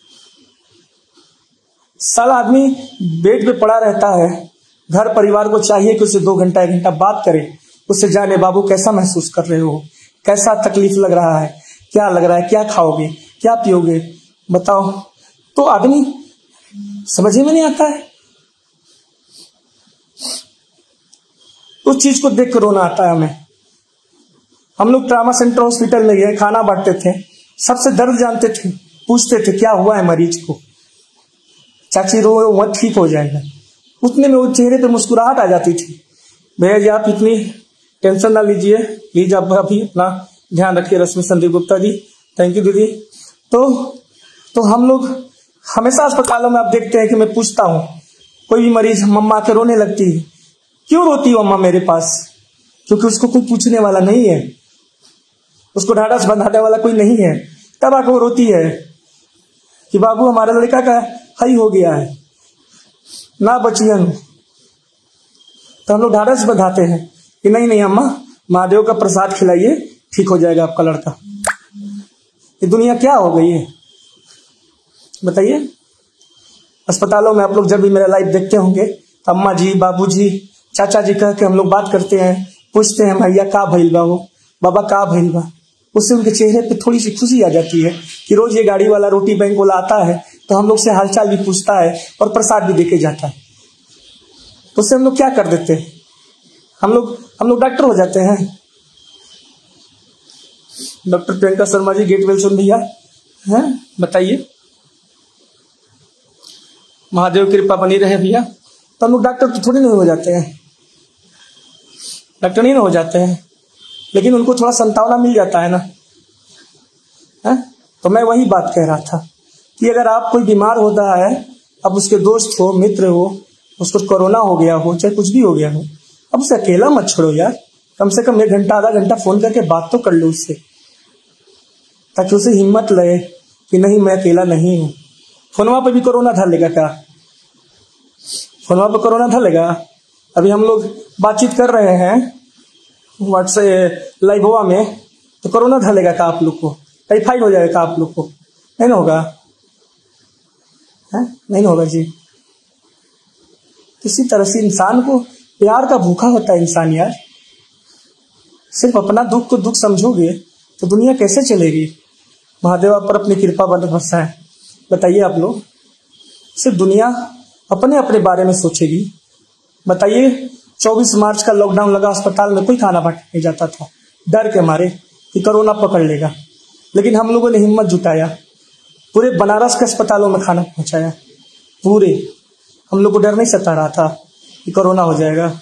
साला आदमी बेड पे पड़ा रहता है, घर परिवार को चाहिए कि उससे 2 घंटा 1 घंटा बात करे, उससे जाने बाबू कैसा महसूस कर रहे हो, कैसा तकलीफ लग रहा है, क्या लग रहा है, क्या खाओगे, क्या पियोगे, बताओ। तो आदमी समझ में नहीं आता है। उस चीज को देख कर रोना आता है हमें। हम लोग ट्रामा सेंटर हॉस्पिटल में गए, खाना बांटते थे, सबसे दर्द जानते थे, पूछते थे क्या हुआ है मरीज को, चाची रो मत, ठीक हो जाएगा। उतने में वो चेहरे पे मुस्कुराहट आ जाती थी। भैया जी आप इतनी टेंशन ना लीजिए, प्लीज आप अभी अपना ध्यान रखिए। रश्मि संदीप गुप्ता जी, थैंक यू दीदी। तो हम लोग हमेशा अस्पतालों में आप देखते हैं कि मैं पूछता हूँ, कोई भी मरीज मम्मा के रोने लगती है, क्यों रोती हो अम्मा मेरे पास? क्योंकि उसको कोई पूछने वाला नहीं है, उसको ढाढ़स बंधाने वाला कोई नहीं है। तब आकर वो रोती है कि बाबू हमारे लड़का का हाई हो गया है, ना बचियन। तो हम लोग ढाढ़स बंधाते हैं कि नहीं अम्मा, महादेव का प्रसाद खिलाइए, ठीक हो जाएगा आपका लड़का। ये दुनिया क्या हो गई है बताइए। अस्पतालों में आप लोग जब भी मेरा लाइव देखते होंगे, अम्मा जी, बाबू जी, चाचा जी कह के हम लोग बात करते हैं, पूछते हैं भैया का भइल बा, वो बाबा का भइल बा। उससे उनके चेहरे पे थोड़ी सी खुशी आ जाती है कि रोज ये गाड़ी वाला, रोटी बैंक वाला आता है तो हम लोग से हालचाल भी पूछता है और प्रसाद भी देके जाता है। तो उससे हम लोग क्या कर देते हैं, हम लोग डॉक्टर हो जाते हैं। Doctor Priyanka Sharma ji get well soon भैया, है बताइए। महादेव की कृपा बनी रहे भैया। तो हम लोग डॉक्टर तो थोड़ी नहीं हो जाते हैं, डॉक्टर नहीं हो जाते हैं, लेकिन उनको थोड़ा संतावना मिल जाता है ना, है? तो मैं वही बात कह रहा था कि अगर आप कोई बीमार होता है, अब उसके दोस्त हो, मित्र हो, उसको कोरोना हो गया हो, चाहे कुछ भी हो गया हो, अब उसे अकेला मत छोड़ो यार। कम से कम 1 घंटा आधा घंटा फोन करके बात तो कर लो उससे, ताकि उसे हिम्मत लगे कि नहीं मैं अकेला नहीं हूँ। फोनवा पे भी कोरोना धर लेगा क्या? फोनवा पे कोरोना धर लेगा? अभी हम लोग बातचीत कर रहे हैं व्हाट्सएप लाइववा में, तो कोरोना धर लेगा क्या आप लोग को? टाइफाइड हो जाएगा क्या आप लोग को? नहीं ना होगा है? नहीं होगा जी। किसी तरह से इंसान को प्यार का भूखा होता है इंसान यार। सिर्फ अपना दुख को दुख समझोगे तो दुनिया कैसे चलेगी? महादेव आप पर अपनी कृपा बरसाए। बताइए आप लोग, सिर्फ दुनिया अपने अपने बारे में सोचेगी। बताइए 24 मार्च का लॉकडाउन लगा, अस्पताल में कोई खाना बांटने नहीं जाता था डर के मारे कि कोरोना पकड़ लेगा, लेकिन हम लोगों ने हिम्मत जुटाया, पूरे बनारस के अस्पतालों में खाना पहुंचाया। पूरे हम लोग को डर नहीं सता रहा था कि कोरोना हो जाएगा।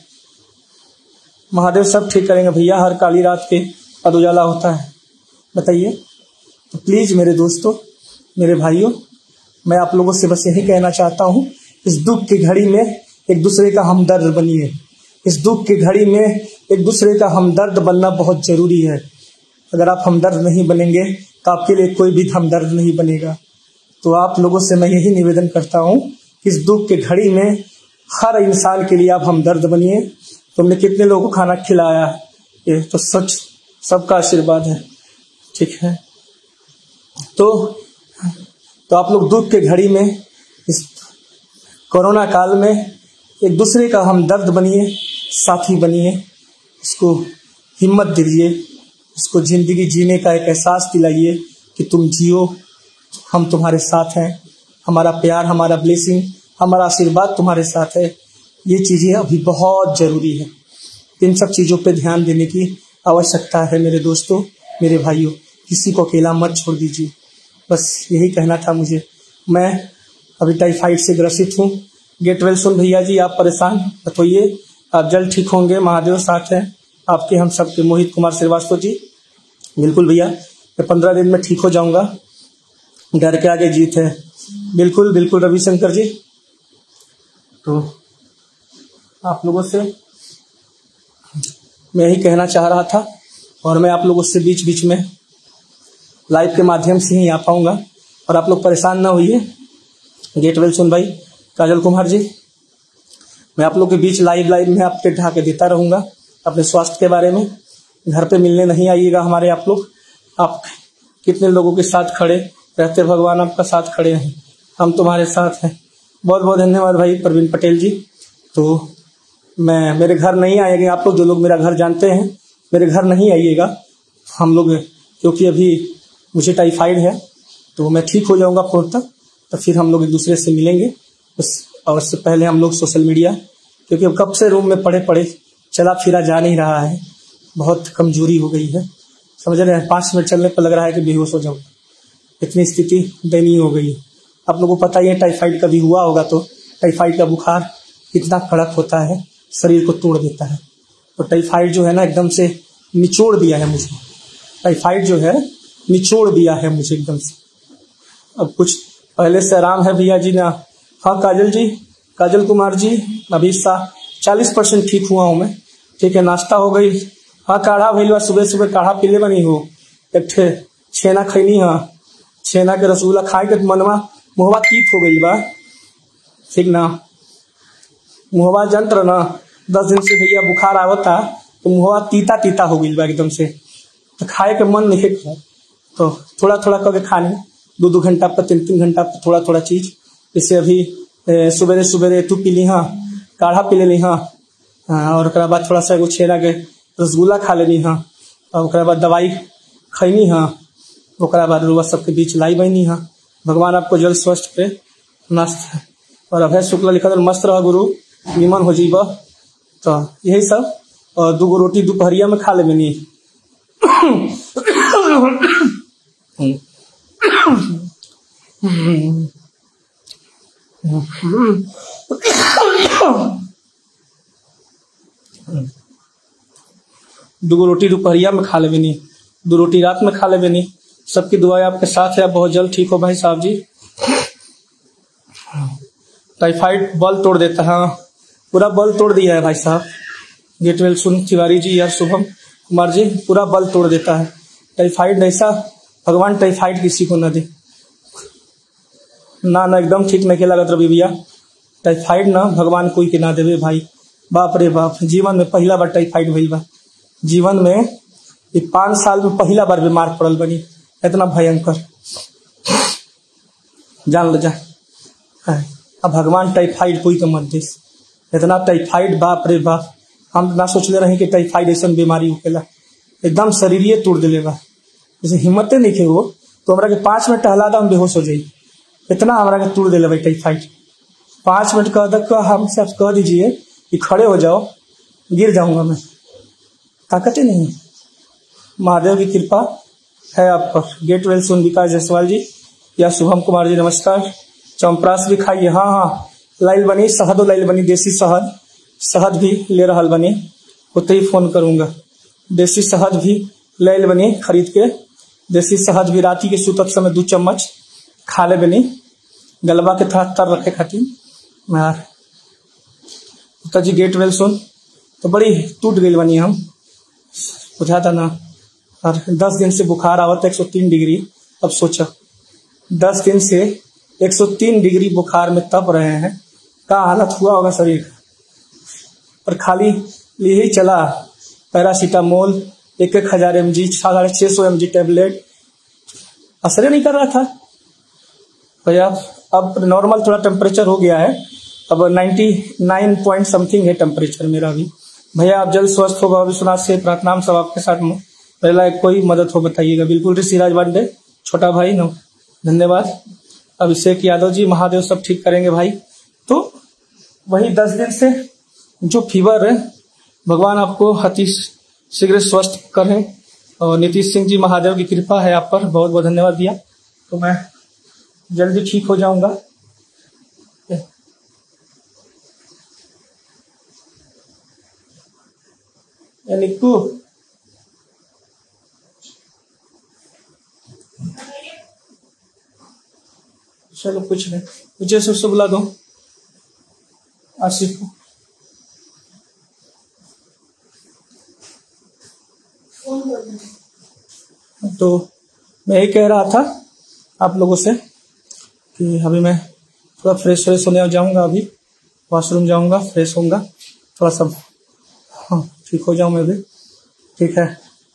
महादेव सब ठीक करेंगे भैया, हर काली रात के बाद उजाला होता है। बताइए, तो प्लीज मेरे दोस्तों, मेरे भाइयों, मैं आप लोगों से बस यही कहना चाहता हूँ, इस दुख की घड़ी में एक दूसरे का हमदर्द बनिए। इस दुख की घड़ी में एक दूसरे का हमदर्द बनना बहुत जरूरी है। अगर आप हमदर्द नहीं बनेंगे तो आपके लिए कोई भी हमदर्द नहीं बनेगा। तो आप लोगों से मैं यही निवेदन करता हूँ, इस दुख के घड़ी में हर इंसान के लिए आप हमदर्द बनिए। तुमने कितने लोगों को खाना खिलाया, ये तो सच सबका आशीर्वाद है, ठीक है। तो आप लोग दुख के घड़ी में, इस कोरोना काल में एक दूसरे का हमदर्द बनिए, साथी बनिए, इसको हिम्मत दीजिए, इसको जिंदगी जीने का एक एहसास दिलाइए कि तुम जियो, हम तुम्हारे साथ हैं, हमारा प्यार, हमारा ब्लेसिंग, हमारा आशीर्वाद तुम्हारे साथ है। ये चीज़ें अभी बहुत ज़रूरी है, इन सब चीज़ों पे ध्यान देने की आवश्यकता है मेरे दोस्तों, मेरे भाइयों। किसी को अकेला मत छोड़ दीजिए, बस यही कहना था मुझे। मैं अभी टाइफाइड से ग्रसित हूँ। गेट वेल सुन भैया जी, आप परेशान मत होइए, आप जल्द ठीक होंगे, महादेव साथ हैं आपके, हम सबके। मोहित कुमार श्रीवास्तव जी, बिल्कुल भैया, मैं 15 दिन में ठीक हो जाऊंगा, डर के आगे जीत है। बिल्कुल बिल्कुल रविशंकर जी। तो आप लोगों से मैं यही कहना चाह रहा था, और मैं आप लोगों से बीच बीच में लाइव के माध्यम से ही आ पाऊंगा, और आप लोग परेशान ना होइए। गेट वेल सुन भाई, काजल कुमार जी, मैं आप लोग के बीच लाइव में अपडेट ढा के देता रहूंगा अपने स्वास्थ्य के बारे में। घर पे मिलने नहीं आइएगा हमारे आप लोग। आप कितने लोगों के साथ खड़े रहते, भगवान आपका साथ खड़े हैं, हम तुम्हारे साथ हैं। बहुत बहुत धन्यवाद भाई प्रवीण पटेल जी। तो मेरे घर नहीं आएंगे आप लोग, जो लोग मेरा घर जानते हैं, मेरे घर नहीं आइएगा हम लोग, क्योंकि अभी मुझे टाइफाइड है, तो मैं ठीक हो जाऊंगा फोन तक, तो फिर हम लोग एक दूसरे से मिलेंगे बस। और उससे पहले हम लोग सोशल मीडिया, क्योंकि अब कब से रूम में पड़े चला फिरा जा नहीं रहा है, बहुत कमजोरी हो गई है, समझ रहे हैं। 5 मिनट चलने पर लग रहा है कि बेहोश हो जाऊँ, इतनी स्थिति दयनीय हो गई। आप लोगों को पता ही है, टाइफाइड कभी हुआ होगा तो टाइफाइड का बुखार कितना कड़क होता है, शरीर को तोड़ देता है। तो टाइफाइड जो है ना, एकदम से निचोड़ दिया है मुझे, टाइफाइड जो है निचोड़ दिया है मुझे एकदम से। अब कुछ पहले से आराम है भैया जी ना। हाँ काजल जी, काजल कुमार जी, अभी 40% ठीक हुआ हूँ मैं, ठीक है। नाश्ता हो गई, हाँ काढ़ा भैया, सुबह सुबह काढ़ा पीले बनी हो, एक छेना खैनी, हाँ छेना के रसगुल्ला खाए के मनवा मुहवा तीत हो गई बा, ठीक ना। मुहवा जंत्र ना 10 दिन से भैया बुखार आवता, तो मुहवा तीता तीता हो गई बा एकदम से, तो खाए के मन नहीं कर, तो थोड़ा थोड़ा करके खाने, 2-2 घंटा पर 3-3 घंटा पर थोड़ा थोड़ा चीज। जैसे अभी सुबह सुबह तू पी ली, हाँ काढ़ा पी ली, हाँ और ओकरा बाद थोड़ा सा एगो छेना के रसगुल्ला खा लेनी, हाँ और ओकरा बाद दवाई खैनी, हाँ ओकरा बाद रुआ सबके बीच लाई बहनी, हाँ। भगवान आपको जल्द स्वस्थ करे, मस्त। और अभय शुक्ला लिखा मस्त रह गुरु, निमन हो जीवा। तो यही सब, और 2 रोटी दोपहरिया में खा ले बनी। दो रोटी दोपहरिया में खा ले बनी, 2 रोटी रात में खा ले बनी। सबकी दुआएं आपके साथ है, आप बहुत जल्द ठीक हो भाई साहब जी। टाइफाइड बल तोड़ देता है, पूरा बल तोड़ दिया है भाई साहब, get well soon Tiwari ji या शुभम कुमार जी पूरा बल तोड़ देता है। टाइफाइड ऐसा भगवान टाइफाइड किसी को न दे। ना ना एकदम ठीक नहीं लागत रवि भैया। टाइफाइड ना भगवान कोई के ना देवे भाई। बाप रे बाप, जीवन में पहला बार टाइफाइड भइल बा। जीवन में ये 5 साल में पहला बार बीमार पड़ल बनी। इतना भयंकर जान ल जा। अब भगवान टाइफाइड कोई के मत देस। इतना टाइफाइड बाप रे बाप, हम ना सोचले रहे कि टाइफाइड ऐसा बीमारी होकेला। एकदम शरीरिये तोड़ दिले बा। जैसे हिम्मते नहीं खे वो तो हमरा के 5 मिनट टहला दा हम बेहोश हो जाई। इतना हमरा के तोड़ दिले भाई टाइफाइड। 5 मिनट कह तक हमसे आप कह दीजिए कि खड़े हो जाओ, गिर जाऊंगा मैं, ताकत ही नहीं। महादेव की कृपा है आप पर। Get well soon Vikas Jaiswal ji या शुभम कुमार जी नमस्कार। चौंपरास भी खाइए। हाँ हाँ लाइल बनी, शहद लाइल बनी, देसी शहद भी ले रहा बनी, होते ही फोन करूंगा। देसी शहद भी लाइल बनी खरीद के। देसी शहद भी राती के सुतत समय 2 चम्मच खा ले बनी, गलबा के थोड़ा तर रखे खातिर। जी गेट वेल सुन तो बड़ी टूट गई बनी हम, बुझा था ना। और 10 दिन से बुखार आवत 103 डिग्री। अब सोचा 10 दिन से 103 डिग्री बुखार में तप रहे हैं, क्या हालत हुआ होगा शरीर का। और खाली यही चला पैरासीटामोल 1,000 mg 650 mg टेबलेट, असर नहीं कर रहा था भैया। अब नॉर्मल थोड़ा टेम्परेचर हो गया है, अब 99 पॉइंट समथिंग है टेम्परेचर मेरा भी। भैया आप जल्द स्वस्थ होगा विश्वनाथ से प्रार्थना सब आपके साथ में। पहला कोई मदद हो बताइएगा। बिल्कुल ऋषिराज बांडे छोटा भाई नो धन्यवाद। अभिषेक यादव जी महादेव सब ठीक करेंगे भाई। तो वही 10 दिन से जो फीवर है भगवान आपको अति शीघ्र स्वस्थ करें। और नीतीश सिंह जी महादेव की कृपा है आप पर, बहुत बहुत धन्यवाद दिया। तो मैं जल्दी ठीक हो जाऊंगा। निक्कू चलो कुछ नहीं, मुझे से बुला दो आसिफ को। तो मैं यही कह रहा था आप लोगों से कि अभी मैं थोड़ा फ्रेश होने जाऊंगा, अभी वॉशरूम जाऊंगा, फ्रेश होऊंगा थोड़ा सा, हाँ ठीक हो जाऊं मैं भी। ठीक है।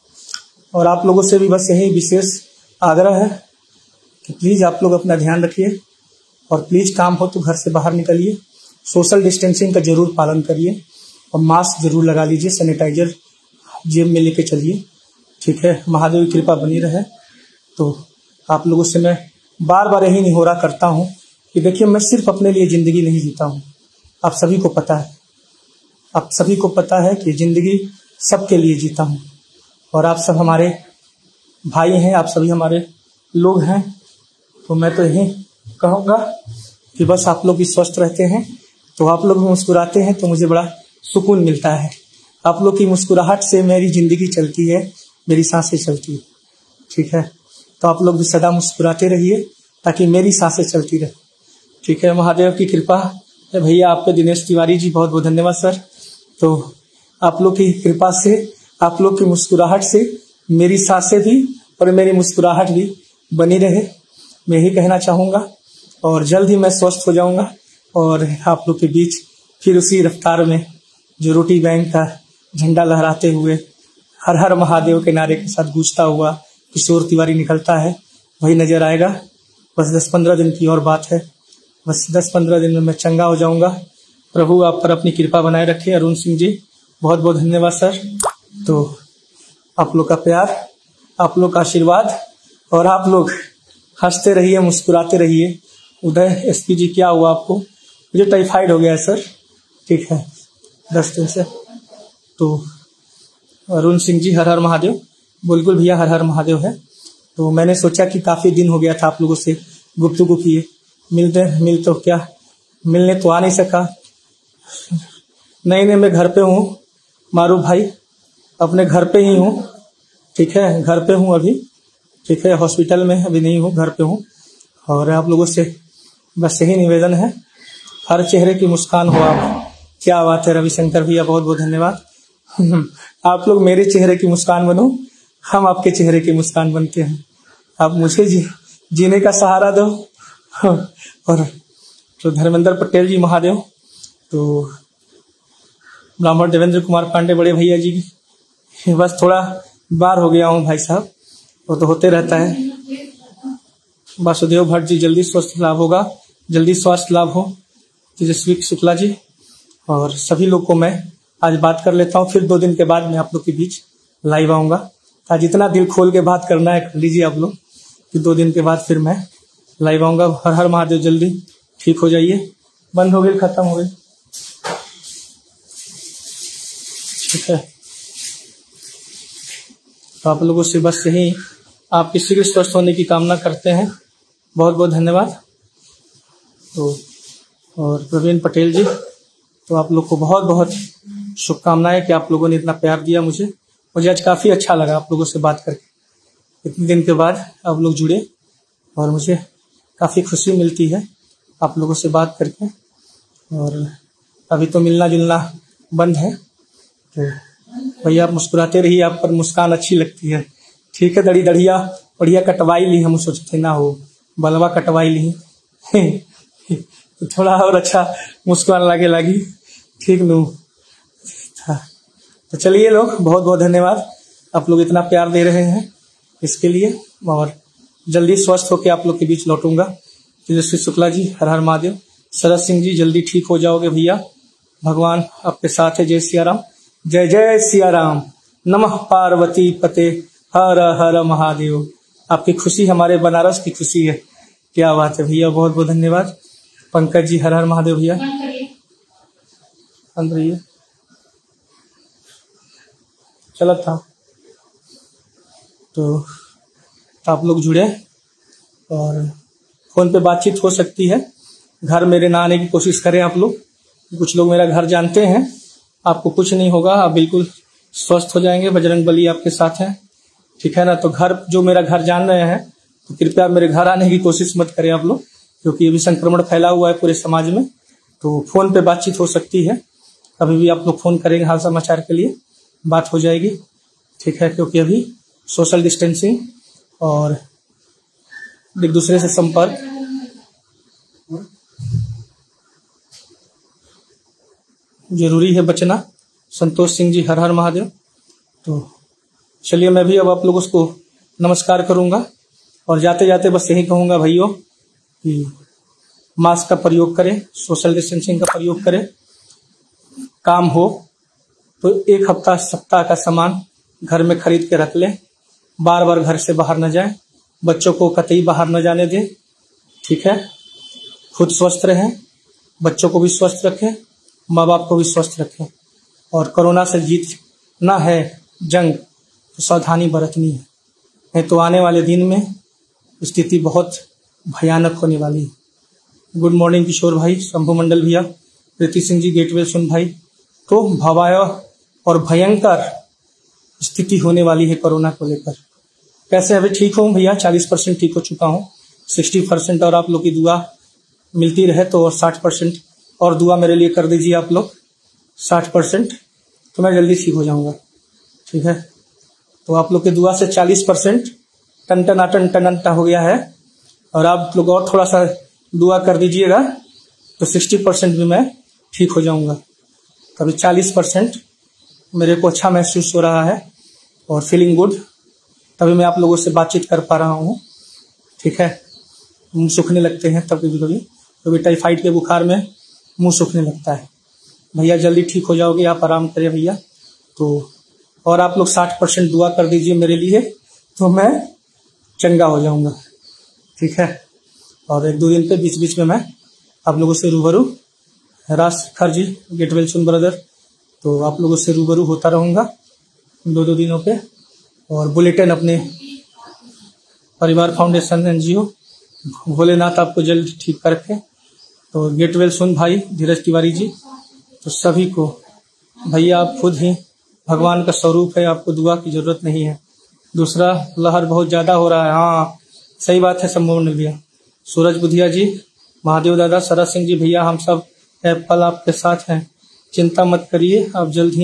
और आप लोगों से भी बस यही विशेष आग्रह है कि प्लीज़ आप लोग अपना ध्यान रखिए और प्लीज़ काम हो तो घर से बाहर निकलिए, सोशल डिस्टेंसिंग का जरूर पालन करिए और मास्क जरूर लगा लीजिए, सैनिटाइजर जेब में लेके चलिए। ठीक है। महादेव की कृपा बनी रहे। तो आप लोगों से मैं बार बार यही निहोरा करता हूँ कि देखिए मैं सिर्फ अपने लिए ज़िंदगी नहीं जीता हूँ, आप सभी को पता है। आप सभी को पता है कि ज़िंदगी सबके लिए जीता हूँ और आप सब हमारे भाई हैं, आप सभी हमारे लोग हैं। तो मैं तो यही कहूँगा कि बस आप लोग भी स्वस्थ रहते हैं, तो आप लोग भी मुस्कुराते हैं तो मुझे बड़ा सुकून मिलता है। आप लोग की मुस्कुराहट से मेरी ज़िंदगी चलती है, मेरी सांसें चलती है। ठीक है। तो आप लोग भी सदा मुस्कुराते रहिए ताकि मेरी सांसें चलती रहे। ठीक है। महादेव की कृपा है भैया आप पे। दिनेश तिवारी जी बहुत बहुत धन्यवाद सर। तो आप लोग की कृपा से, आप लोग की मुस्कुराहट से मेरी सांसें भी और मेरी मुस्कुराहट भी बनी रहे, मैं यही कहना चाहूँगा। और जल्द ही मैं स्वस्थ हो जाऊँगा और आप लोग के बीच फिर उसी रफ्तार में जो रोटी बैंक का झंडा लहराते हुए हर हर महादेव के नारे के साथ गूंजता हुआ किशोर तिवारी निकलता है, वही नजर आएगा। बस 10-15 दिन की और बात है, बस 10-15 दिन में मैं चंगा हो जाऊंगा। प्रभु आप पर अपनी कृपा बनाए रखे। अरुण सिंह जी बहुत बहुत धन्यवाद सर। तो आप लोग का प्यार, आप लोग का आशीर्वाद और आप लोग हंसते रहिए, मुस्कुराते रहिए। उदय एसपी जी क्या हुआ आपको? मुझे टाइफाइड हो गया है सर। ठीक है 10 दिन से। तो अरुण सिंह जी हर हर महादेव। बिल्कुल भैया हर हर महादेव है। तो मैंने सोचा कि काफ़ी दिन हो गया था आप लोगों से गुफ्तगू किए, मिल तो क्या मिलने तो आ नहीं सका। नहीं मैं घर पे हूँ मारू भाई, अपने घर पे ही हूँ। ठीक है घर पे हूँ अभी। ठीक है हॉस्पिटल में अभी नहीं हूँ, घर पे हूँ। और आप लोगों से बस यही निवेदन है, हर चेहरे की मुस्कान हो आप। क्या बात है रविशंकर भैया बहुत बहुत धन्यवाद। आप लोग मेरे चेहरे की मुस्कान बनो, हम आपके चेहरे की मुस्कान बनते हैं। आप मुझे जीने का सहारा दो। और तो धर्मेंद्र पटेल जी महादेव, तो ब्राह्मण देवेंद्र कुमार पांडे बड़े भैया जी की, बस थोड़ा बार हो गया हूँ भाई साहब, वो तो होते रहता है। वासुदेव भट्ट जी, जल्दी स्वस्थ लाभ होगा, जल्दी स्वास्थ्य लाभ हो। तेजस्वी शुक्ला जी और सभी लोग को मैं आज बात कर लेता हूँ। फिर 2 दिन के बाद मैं आप लोग के बीच लाइव आऊँगा। आज जितना दिल खोल के बात करना है कर लीजिए आप लोग, कि 2 दिन के बाद फिर मैं लाइव आऊँगा। हर हर महादेव, जल्दी ठीक हो जाइए। बंद हो गई, खत्म हो गई, ठीक है। तो आप लोगों से बस यही आपके शीघ्र स्वस्थ होने की कामना करते हैं। बहुत बहुत धन्यवाद। तो और प्रवीण पटेल जी, तो आप लोग को बहुत बहुत शुभकामनाएं कि आप लोगों ने इतना प्यार दिया मुझे आज काफ़ी अच्छा लगा आप लोगों से बात करके। इतने दिन के बाद आप लोग जुड़े और मुझे काफ़ी खुशी मिलती है आप लोगों से बात करके। और अभी तो मिलना जुलना बंद है, तो भैया आप मुस्कुराते रहिए, आप पर मुस्कान अच्छी लगती है। ठीक है, बढ़िया कटवाई ली, हम सोचते ना हो बलवा कटवाई ली तो थोड़ा और अच्छा मुस्कान लगी, ठीक नू। तो चलिए लोग, बहुत बहुत धन्यवाद, आप लोग इतना प्यार दे रहे हैं इसके लिए। और जल्दी स्वस्थ होकर आप लोग के बीच लौटूंगा। तेजस्वी शुक्ला जी, हर हर महादेव। शरद सिंह जी, जल्दी ठीक हो जाओगे भैया, भगवान आपके साथ है। जय सिया राम, जय जय सिया राम। नमः पार्वती पते, हर हर महादेव। आपकी खुशी हमारे बनारस की खुशी है, क्या बात है भैया, बहुत बहुत धन्यवाद। पंकज जी, हर हर महादेव भैया। अंदर चला था, तो आप लोग जुड़े और फोन पे बातचीत हो सकती है। घर मेरे ना आने की कोशिश करें आप लोग। कुछ लोग मेरा घर जानते हैं, आपको कुछ नहीं होगा, आप बिल्कुल स्वस्थ हो जाएंगे। बजरंग बली आपके साथ हैं, ठीक है ना। तो घर जो मेरा घर जान रहे हैं, तो कृपया मेरे घर आने की कोशिश मत करें आप लोग, क्योंकि अभी संक्रमण फैला हुआ है पूरे समाज में। तो फोन पे बातचीत हो सकती है, कभी भी आप लोग फोन करेंगे हाल समाचार के लिए बात हो जाएगी, ठीक है। क्योंकि अभी सोशल डिस्टेंसिंग और एक दूसरे से संपर्क जरूरी है, बचना। संतोष सिंह जी, हर हर महादेव। तो चलिए, मैं भी अब आप लोगों को नमस्कार करूंगा और जाते जाते बस यही कहूंगा भाइयों कि मास्क का प्रयोग करें, सोशल डिस्टेंसिंग का प्रयोग करें। काम हो तो 1 हफ्ता सप्ताह का सामान घर में खरीद के रख लें, बार बार घर से बाहर न जाएं, बच्चों को कतई बाहर न जाने दें, ठीक है। खुद स्वस्थ रहें, बच्चों को भी स्वस्थ रखें, माँ बाप को भी स्वस्थ रखें। और कोरोना से जीतना है जंग, तो सावधानी बरतनी है, नहीं तो आने वाले दिन में स्थिति बहुत भयानक होने वाली है। गुड मॉर्निंग किशोर भाई, शंभू मंडल भैया, प्रीति सिंह जी, गेटवे सुन भाई। तो भयावह और भयंकर स्थिति होने वाली है कोरोना को लेकर। कैसे अभी ठीक हूँ भैया, 40% ठीक हो चुका हूँ, 60% और आप लोग की दुआ मिलती रहे तो 60% और दुआ मेरे लिए कर दीजिए आप लोग, 60%, तो मैं जल्दी ठीक हो जाऊंगा, ठीक है। तो आप लोग की दुआ से 40% टन हो गया है, और आप लोग और थोड़ा सा दुआ कर दीजिएगा तो 60% भी मैं ठीक हो जाऊंगा। तो अभी 40% मेरे को अच्छा महसूस हो रहा है और फीलिंग गुड, तभी मैं आप लोगों से बातचीत कर पा रहा हूँ, ठीक है। मुंह सूखने लगते हैं तब कभी कभी टाइफाइड के बुखार में मुंह सूखने लगता है। भैया जल्दी ठीक हो जाओगे, आप आराम करें भैया। तो और आप लोग 60% दुआ कर दीजिए मेरे लिए, तो मैं चंगा हो जाऊंगा, ठीक है। और 1-2 दिन पे बीच बीच में मैं आप लोगों से रूबरू, Raj Khar ji, get well soon brother, तो आप लोगों से रूबरू होता रहूंगा 2-2 दिनों पे। और बुलेटिन अपने परिवार फाउंडेशन NGO, भोलेनाथ आपको जल्द ठीक कर रखे। तो गेट वेल सुन भाई धीरज तिवारी जी, तो सभी को भैया आप खुद ही भगवान का स्वरूप है, आपको दुआ की जरूरत नहीं है। दूसरा, लहर बहुत ज्यादा हो रहा है, हाँ सही बात है, संभव नहीं भैया। सूरज बुधिया जी, महादेव दादा, शरद सिंह जी भैया, हम सब एप्पल आपके साथ हैं, चिंता मत करिए, आप जल्द ही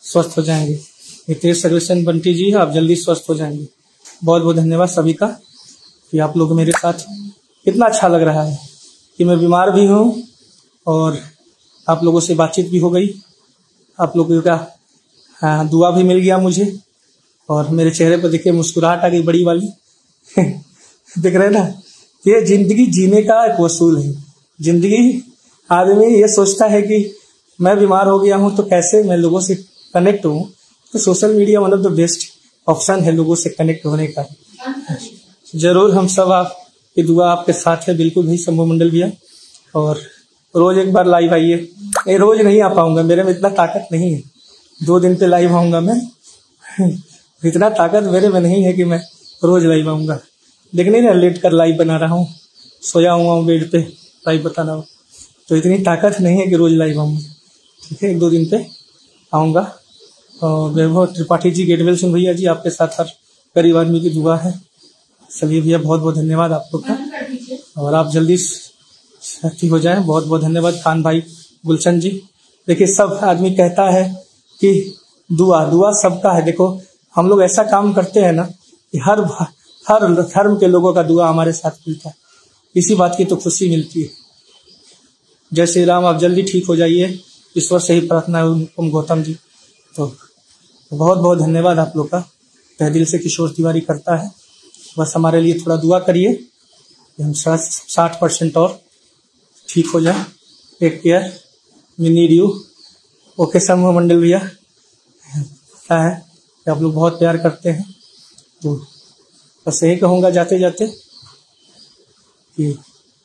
स्वस्थ हो जाएंगे। हितेश सर्वेशन बंटी जी, आप जल्दी स्वस्थ हो जाएंगे। बहुत बहुत धन्यवाद सभी का कि आप लोग मेरे साथ। कितना अच्छा लग रहा है कि मैं बीमार भी हूँ और आप लोगों से बातचीत भी हो गई। आप लोगों का दुआ भी मिल गया मुझे, और मेरे चेहरे पर देखिए मुस्कुराहट आ गई बड़ी वाली। देख रहे हैं ना, ये जिंदगी जीने का एक वसूल है। जिंदगी आदमी ये सोचता है कि मैं बीमार हो गया हूँ तो कैसे मैं लोगों से कनेक्ट हूँ, तो social media one of the best option है लोगों से कनेक्ट होने का। जरूर हम सब आपकी दुआ आपके साथ है, बिल्कुल भाई शंभू मंडल भैया। और रोज एक बार लाइव आइए। नहीं, रोज नहीं आ पाऊंगा, मेरे में इतना ताकत नहीं है। 2 दिन पे लाइव आऊंगा मैं। इतना ताकत मेरे में नहीं है कि मैं रोज लाइव आऊंगा। देख नहीं ना, लेट कर लाइव बना रहा हूँ, सोया हुआ हूँ बेड पे लाइव बता रहा हूँ, तो इतनी ताकत नहीं है कि रोज लाइव आऊंगा। ठीक है, 1-2 दिन पे आऊंगा। और वैभव त्रिपाठी जी, गेटवेल सिंह भैया जी, आपके साथ हर गरीब आदमी की दुआ है। सभी भैया बहुत बहुत धन्यवाद आप लोग का, और आप जल्दी ठीक हो जाए। बहुत बहुत धन्यवाद खान भाई, गुलशन जी। देखिए, सब आदमी कहता है कि दुआ दुआ सबका है। देखो, हम लोग ऐसा काम करते हैं ना कि हर धर्म के लोगों का दुआ हमारे साथ मिलता है। इसी बात की तो खुशी मिलती है। जय श्री राम। आप जल्दी ठीक हो जाइए, ईश्वर से ही प्रार्थना है उनकुम गौतम जी। तो बहुत बहुत धन्यवाद आप लोग का, तहे दिल से किशोर तिवारी करता है। बस हमारे लिए थोड़ा दुआ करिए कि हम 60% और ठीक हो जाए। Take care, we need you. Okay Shambhu Mandal भैया, पता है कि आप लोग बहुत प्यार करते हैं, तो बस यही कहूँगा जाते जाते कि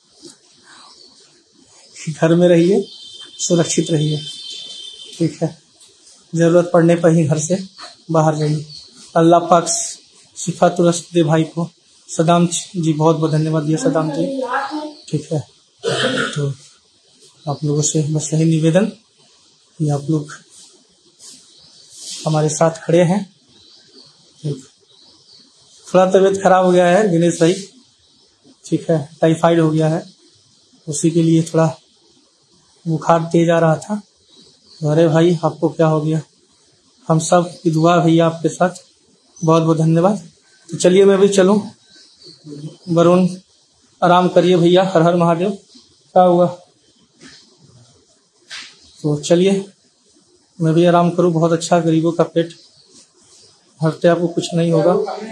घर में रहिए, सुरक्षित रहिए। ठीक है, जरूरत पड़ने पर ही घर से बाहर जाइए। अल्लाह पाक शिफा तुरस्त दे भाई को। सदाम जी, बहुत बहुत धन्यवाद दिया सदाम जी। ठीक है, तो आप लोगों से बस यही निवेदन कि आप लोग हमारे साथ खड़े हैं। थोड़ा तबीयत खराब हो गया है दिनेश भाई, ठीक है, टाइफाइड हो गया है, उसी के लिए थोड़ा बुखार तेज आ रहा था। अरे भाई, आपको क्या हो गया? हम सब की दुआ भैया आपके साथ। बहुत बहुत धन्यवाद। तो चलिए मैं भी चलूं। वरुण, आराम करिए भैया। हर हर महादेव। क्या हुआ? तो चलिए मैं भी आराम करूं। बहुत अच्छा, गरीबों का पेट भरते, आपको कुछ नहीं होगा।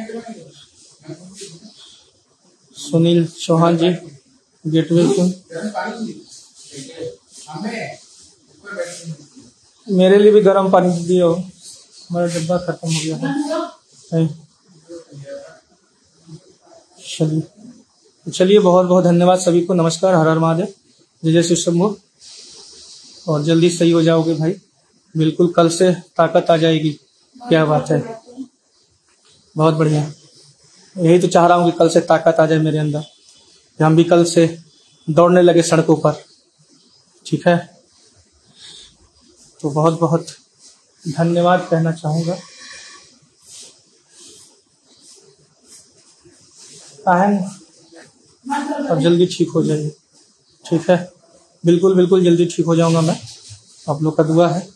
सुनील चौहान जी, गेटवे क्यों? मेरे लिए भी गर्म पानी दिए हो, हमारा डब्बा खत्म हो गया है। चलिए बहुत बहुत धन्यवाद सभी को। नमस्कार, हर हर महादेव, जय जय श्री शंभू। और जल्दी सही हो जाओगे भाई, बिल्कुल। कल से ताकत आ जाएगी। क्या बात है, बहुत बढ़िया। यही तो चाह रहा हूँ कि कल से ताकत आ जाए मेरे अंदर, कि हम भी कल से दौड़ने लगे सड़कों पर। ठीक है, तो बहुत बहुत धन्यवाद कहना चाहूँगा। अब जल्दी ठीक हो जाइए। ठीक है, बिल्कुल बिल्कुल जल्दी ठीक हो जाऊंगा मैं, आप लोग का दुआ है।